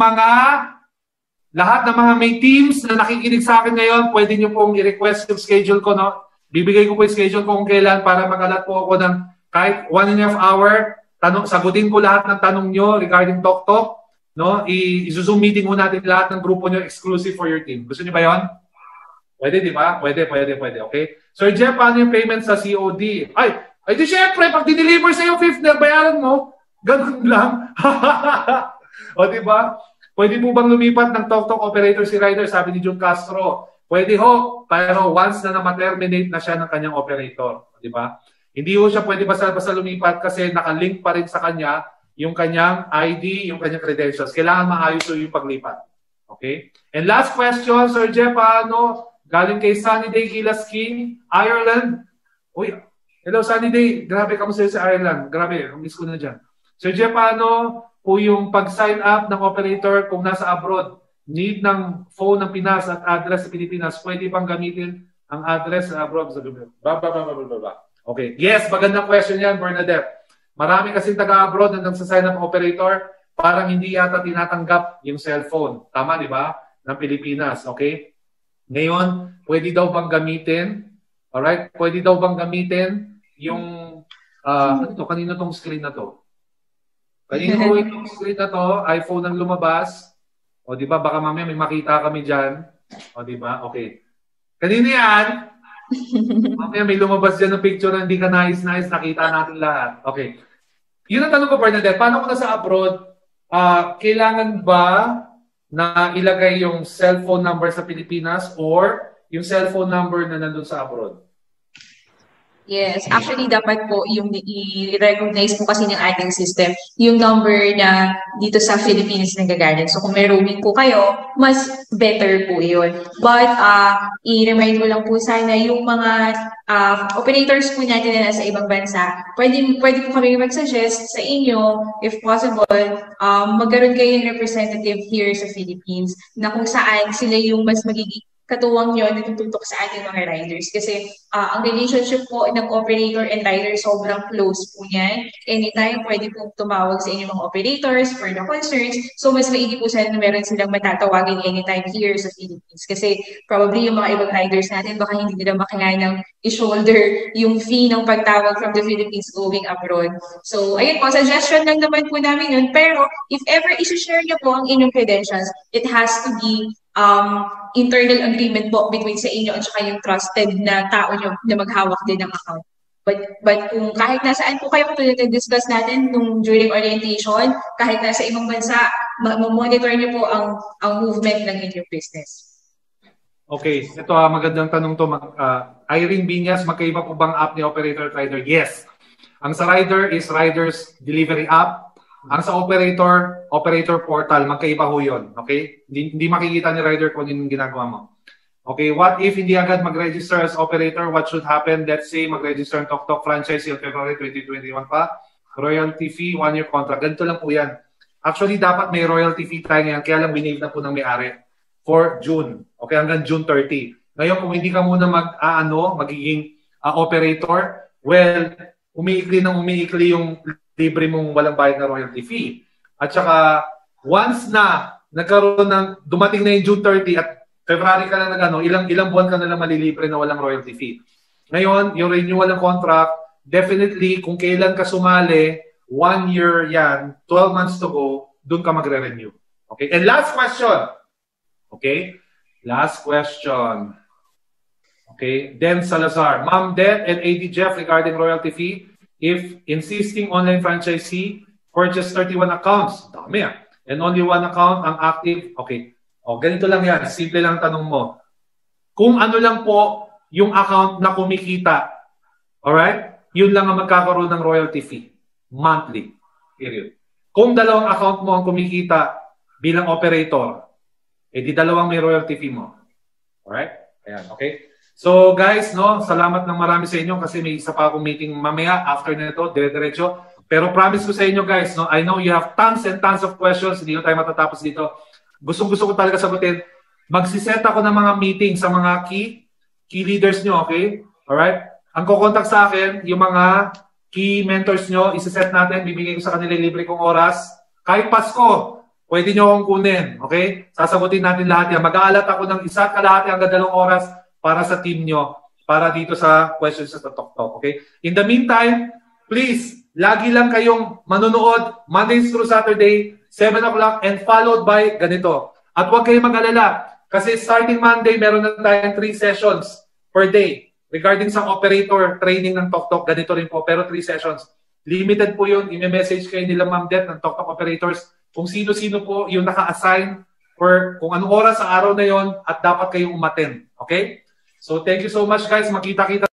mga may teams na nakikinig sa akin ngayon, pwede nyo pong i-request yung schedule ko, no? Bibigay ko po yung schedule ko kung kailan para magalat po ako ng kahit 1.5 hour. Sagutin ko lahat ng tanong nyo regarding Tok-Tok, no? I-zoom meeting mo natin lahat ng grupo nyo exclusive for your team. Gusto nyo ba yon? Pwede, di ba? Pwede. Okay? Sir Jeff, paano yung payment sa COD? Ay di syempre, pag dineliver sa'yo 5th na bayaran mo, ganun lang. O di ba? Pwede mo bang lumipat ng Tok-Tok operator si rider? Sabi ni Jun Castro. Pwede ho, pero once na na-terminate na siya ng kanyang operator. Di ba? Hindi ho siya pwede basta lumipat kasi nakalink pa rin sa kanya yung kanyang ID, yung kanyang credentials. Kailangan maayos yung paglipat. Okay? And last question, Sir Jeff, Galing kay Sunny Day Gilaskin, Ireland. Uy, hello Sunny Day. Grabe, kamusta sa Ireland? Grabe, miss ko na dyan. Sir Jeff, paano po yung pag-sign up ng operator kung nasa abroad? Need ng phone ng Pinas at address sa Pilipinas. Pwede pang gamitin ang address sa abroad sa gobyerno. Okay. Yes, magandang question yan, Bernadette. Marami kasing taga-abroad na nagsasign up operator, parang hindi yata tinatanggap yung cellphone. Tama, di ba? Ng Pilipinas. Okay? Ngayon, pwede daw bang gamitin? Alright? Pwede daw bang gamitin yung... kanino tong screen na to? Kanino itong screen na to? iPhone ang lumabas. O di ba? Baka mamaya may makita kami dyan. O di ba? Okay. Kanino yan? Mamaya may lumabas dyan ng picture na hindi ka nice. Nakita natin lahat. Okay. Yun ang tanong ko, Bernadette. Paano kung nasa abroad, kailangan ba na ilagay yung cellphone number sa Pilipinas or yung cellphone number na nandun sa abroad? Yes, actually dapat po yung i-recognize po kasi ng ating system yung number na dito sa Philippines nanggagaling. So kung may roaming po kayo, mas better po yun. But i-remind ko lang po sana yung mga operators po natin na nasa ibang bansa, pwede po kami mag-suggest sa inyo, if possible, magkaroon kayo ng representative here sa Philippines na kung saan sila yung mas magiging katuwang nyo na tututok sa ating mga riders. Kasi ang relationship po ng operator and rider sobrang close po niyan. Anytime pwede po tumawag sa inyong mga operators for the concerns. So mas maigi po sana na meron silang matatawagin anytime here sa Philippines. Kasi probably yung mga ibang riders natin baka hindi nila makayanang i-shoulder yung fee ng pagtawag from the Philippines going abroad. So ayun po, suggestion lang naman po namin yun. Pero if ever isi-share niyo po ang inyong credentials, it has to be internal agreement po between sa inyo at saka yung trusted na tao nyo na maghawak din ng account. But kung kahit nasaan po kayo, tulad na discuss natin during orientation, kahit nasa ibang bansa, monitor nyo po ang movement ng inyong business. Okay, ito magandang tanong to. Irene Binyas, magkaiba po bang app ni Operator Rider? Yes. Ang sa Rider is Rider's Delivery App. Ang sa operator portal, magkaiba ho yun. Okay? Hindi makikita ni rider kung yung ginagawa mo. Okay, what if hindi agad mag-register as operator? What should happen? Let's say mag-register ang TokTok franchise yung February 2021 pa. Royalty fee, 1-year contract. Ganito lang po yan. Actually, dapat may royalty fee tayo ngayon. Kaya lang winave na po ng may-ari for June. Okay, hanggang June 30. Ngayon, kung hindi ka muna magiging operator, well, umiikli yung libre mong walang bayad na royalty fee. At saka, once na nagkaroon dumating na yung June 30 at February ka na ilang buwan ka na lang malilibre na walang royalty fee. Ngayon, yung renewal ng contract, definitely, kung kailan ka sumali, 1 year yan, 12 months to go, dun ka magre-renew. Okay? And last question. Okay? Last question. Okay? Den Salazar. Ma'am Den and AD Jeff regarding royalty fee, if insisting online franchisee purchase 31 accounts, dami and only 1 account ang active, okay. O, ganito lang yan. Simple lang tanong mo. Kung ano lang po yung account na kumikita, alright, yun lang ang magkakaroon ng royalty fee. Monthly. Period. Kung dalawang account mo ang kumikita bilang operator, di dalawang may royalty fee mo. Alright? Ayan, okay? So guys, salamat ng marami sa inyo kasi may isa pa akong meeting mamaya after nito, dire-diretso. Pero promise ko sa inyo guys, I know you have tons and tons of questions, hindi tayo matatapos dito. Gustong-gusto ko talaga sagutin. Magsiset ako ng mga meeting sa mga key leaders nyo, okay? Alright? Ang kukontak sa akin, yung mga key mentors nyo, isiset natin, bibigay ko sa kanila libre kong oras. Kahit Pasko, pwede nyo akong kunin, okay? Sasagutin natin lahat yan. Mag-aalat ako ng isa kalahati hanggang 2 oras para sa team nyo, para dito sa questions sa TokTok, okay? In the meantime, please, lagi lang kayong manonood Mondays through Saturday, 7 o'clock, and followed by ganito. At huwag kayong mag-alala, kasi starting Monday, meron na tayong 3 sessions per day regarding sa operator training ng TokTok. Ganito rin po, pero 3 sessions. Limited po yun. I-message kayo nila Ma'am Det ng TokTok operators kung sino-sino po yung naka-assign for kung anong oras sa araw na yon at dapat kayong umattend. Okay? So thank you so much guys. Makita-kita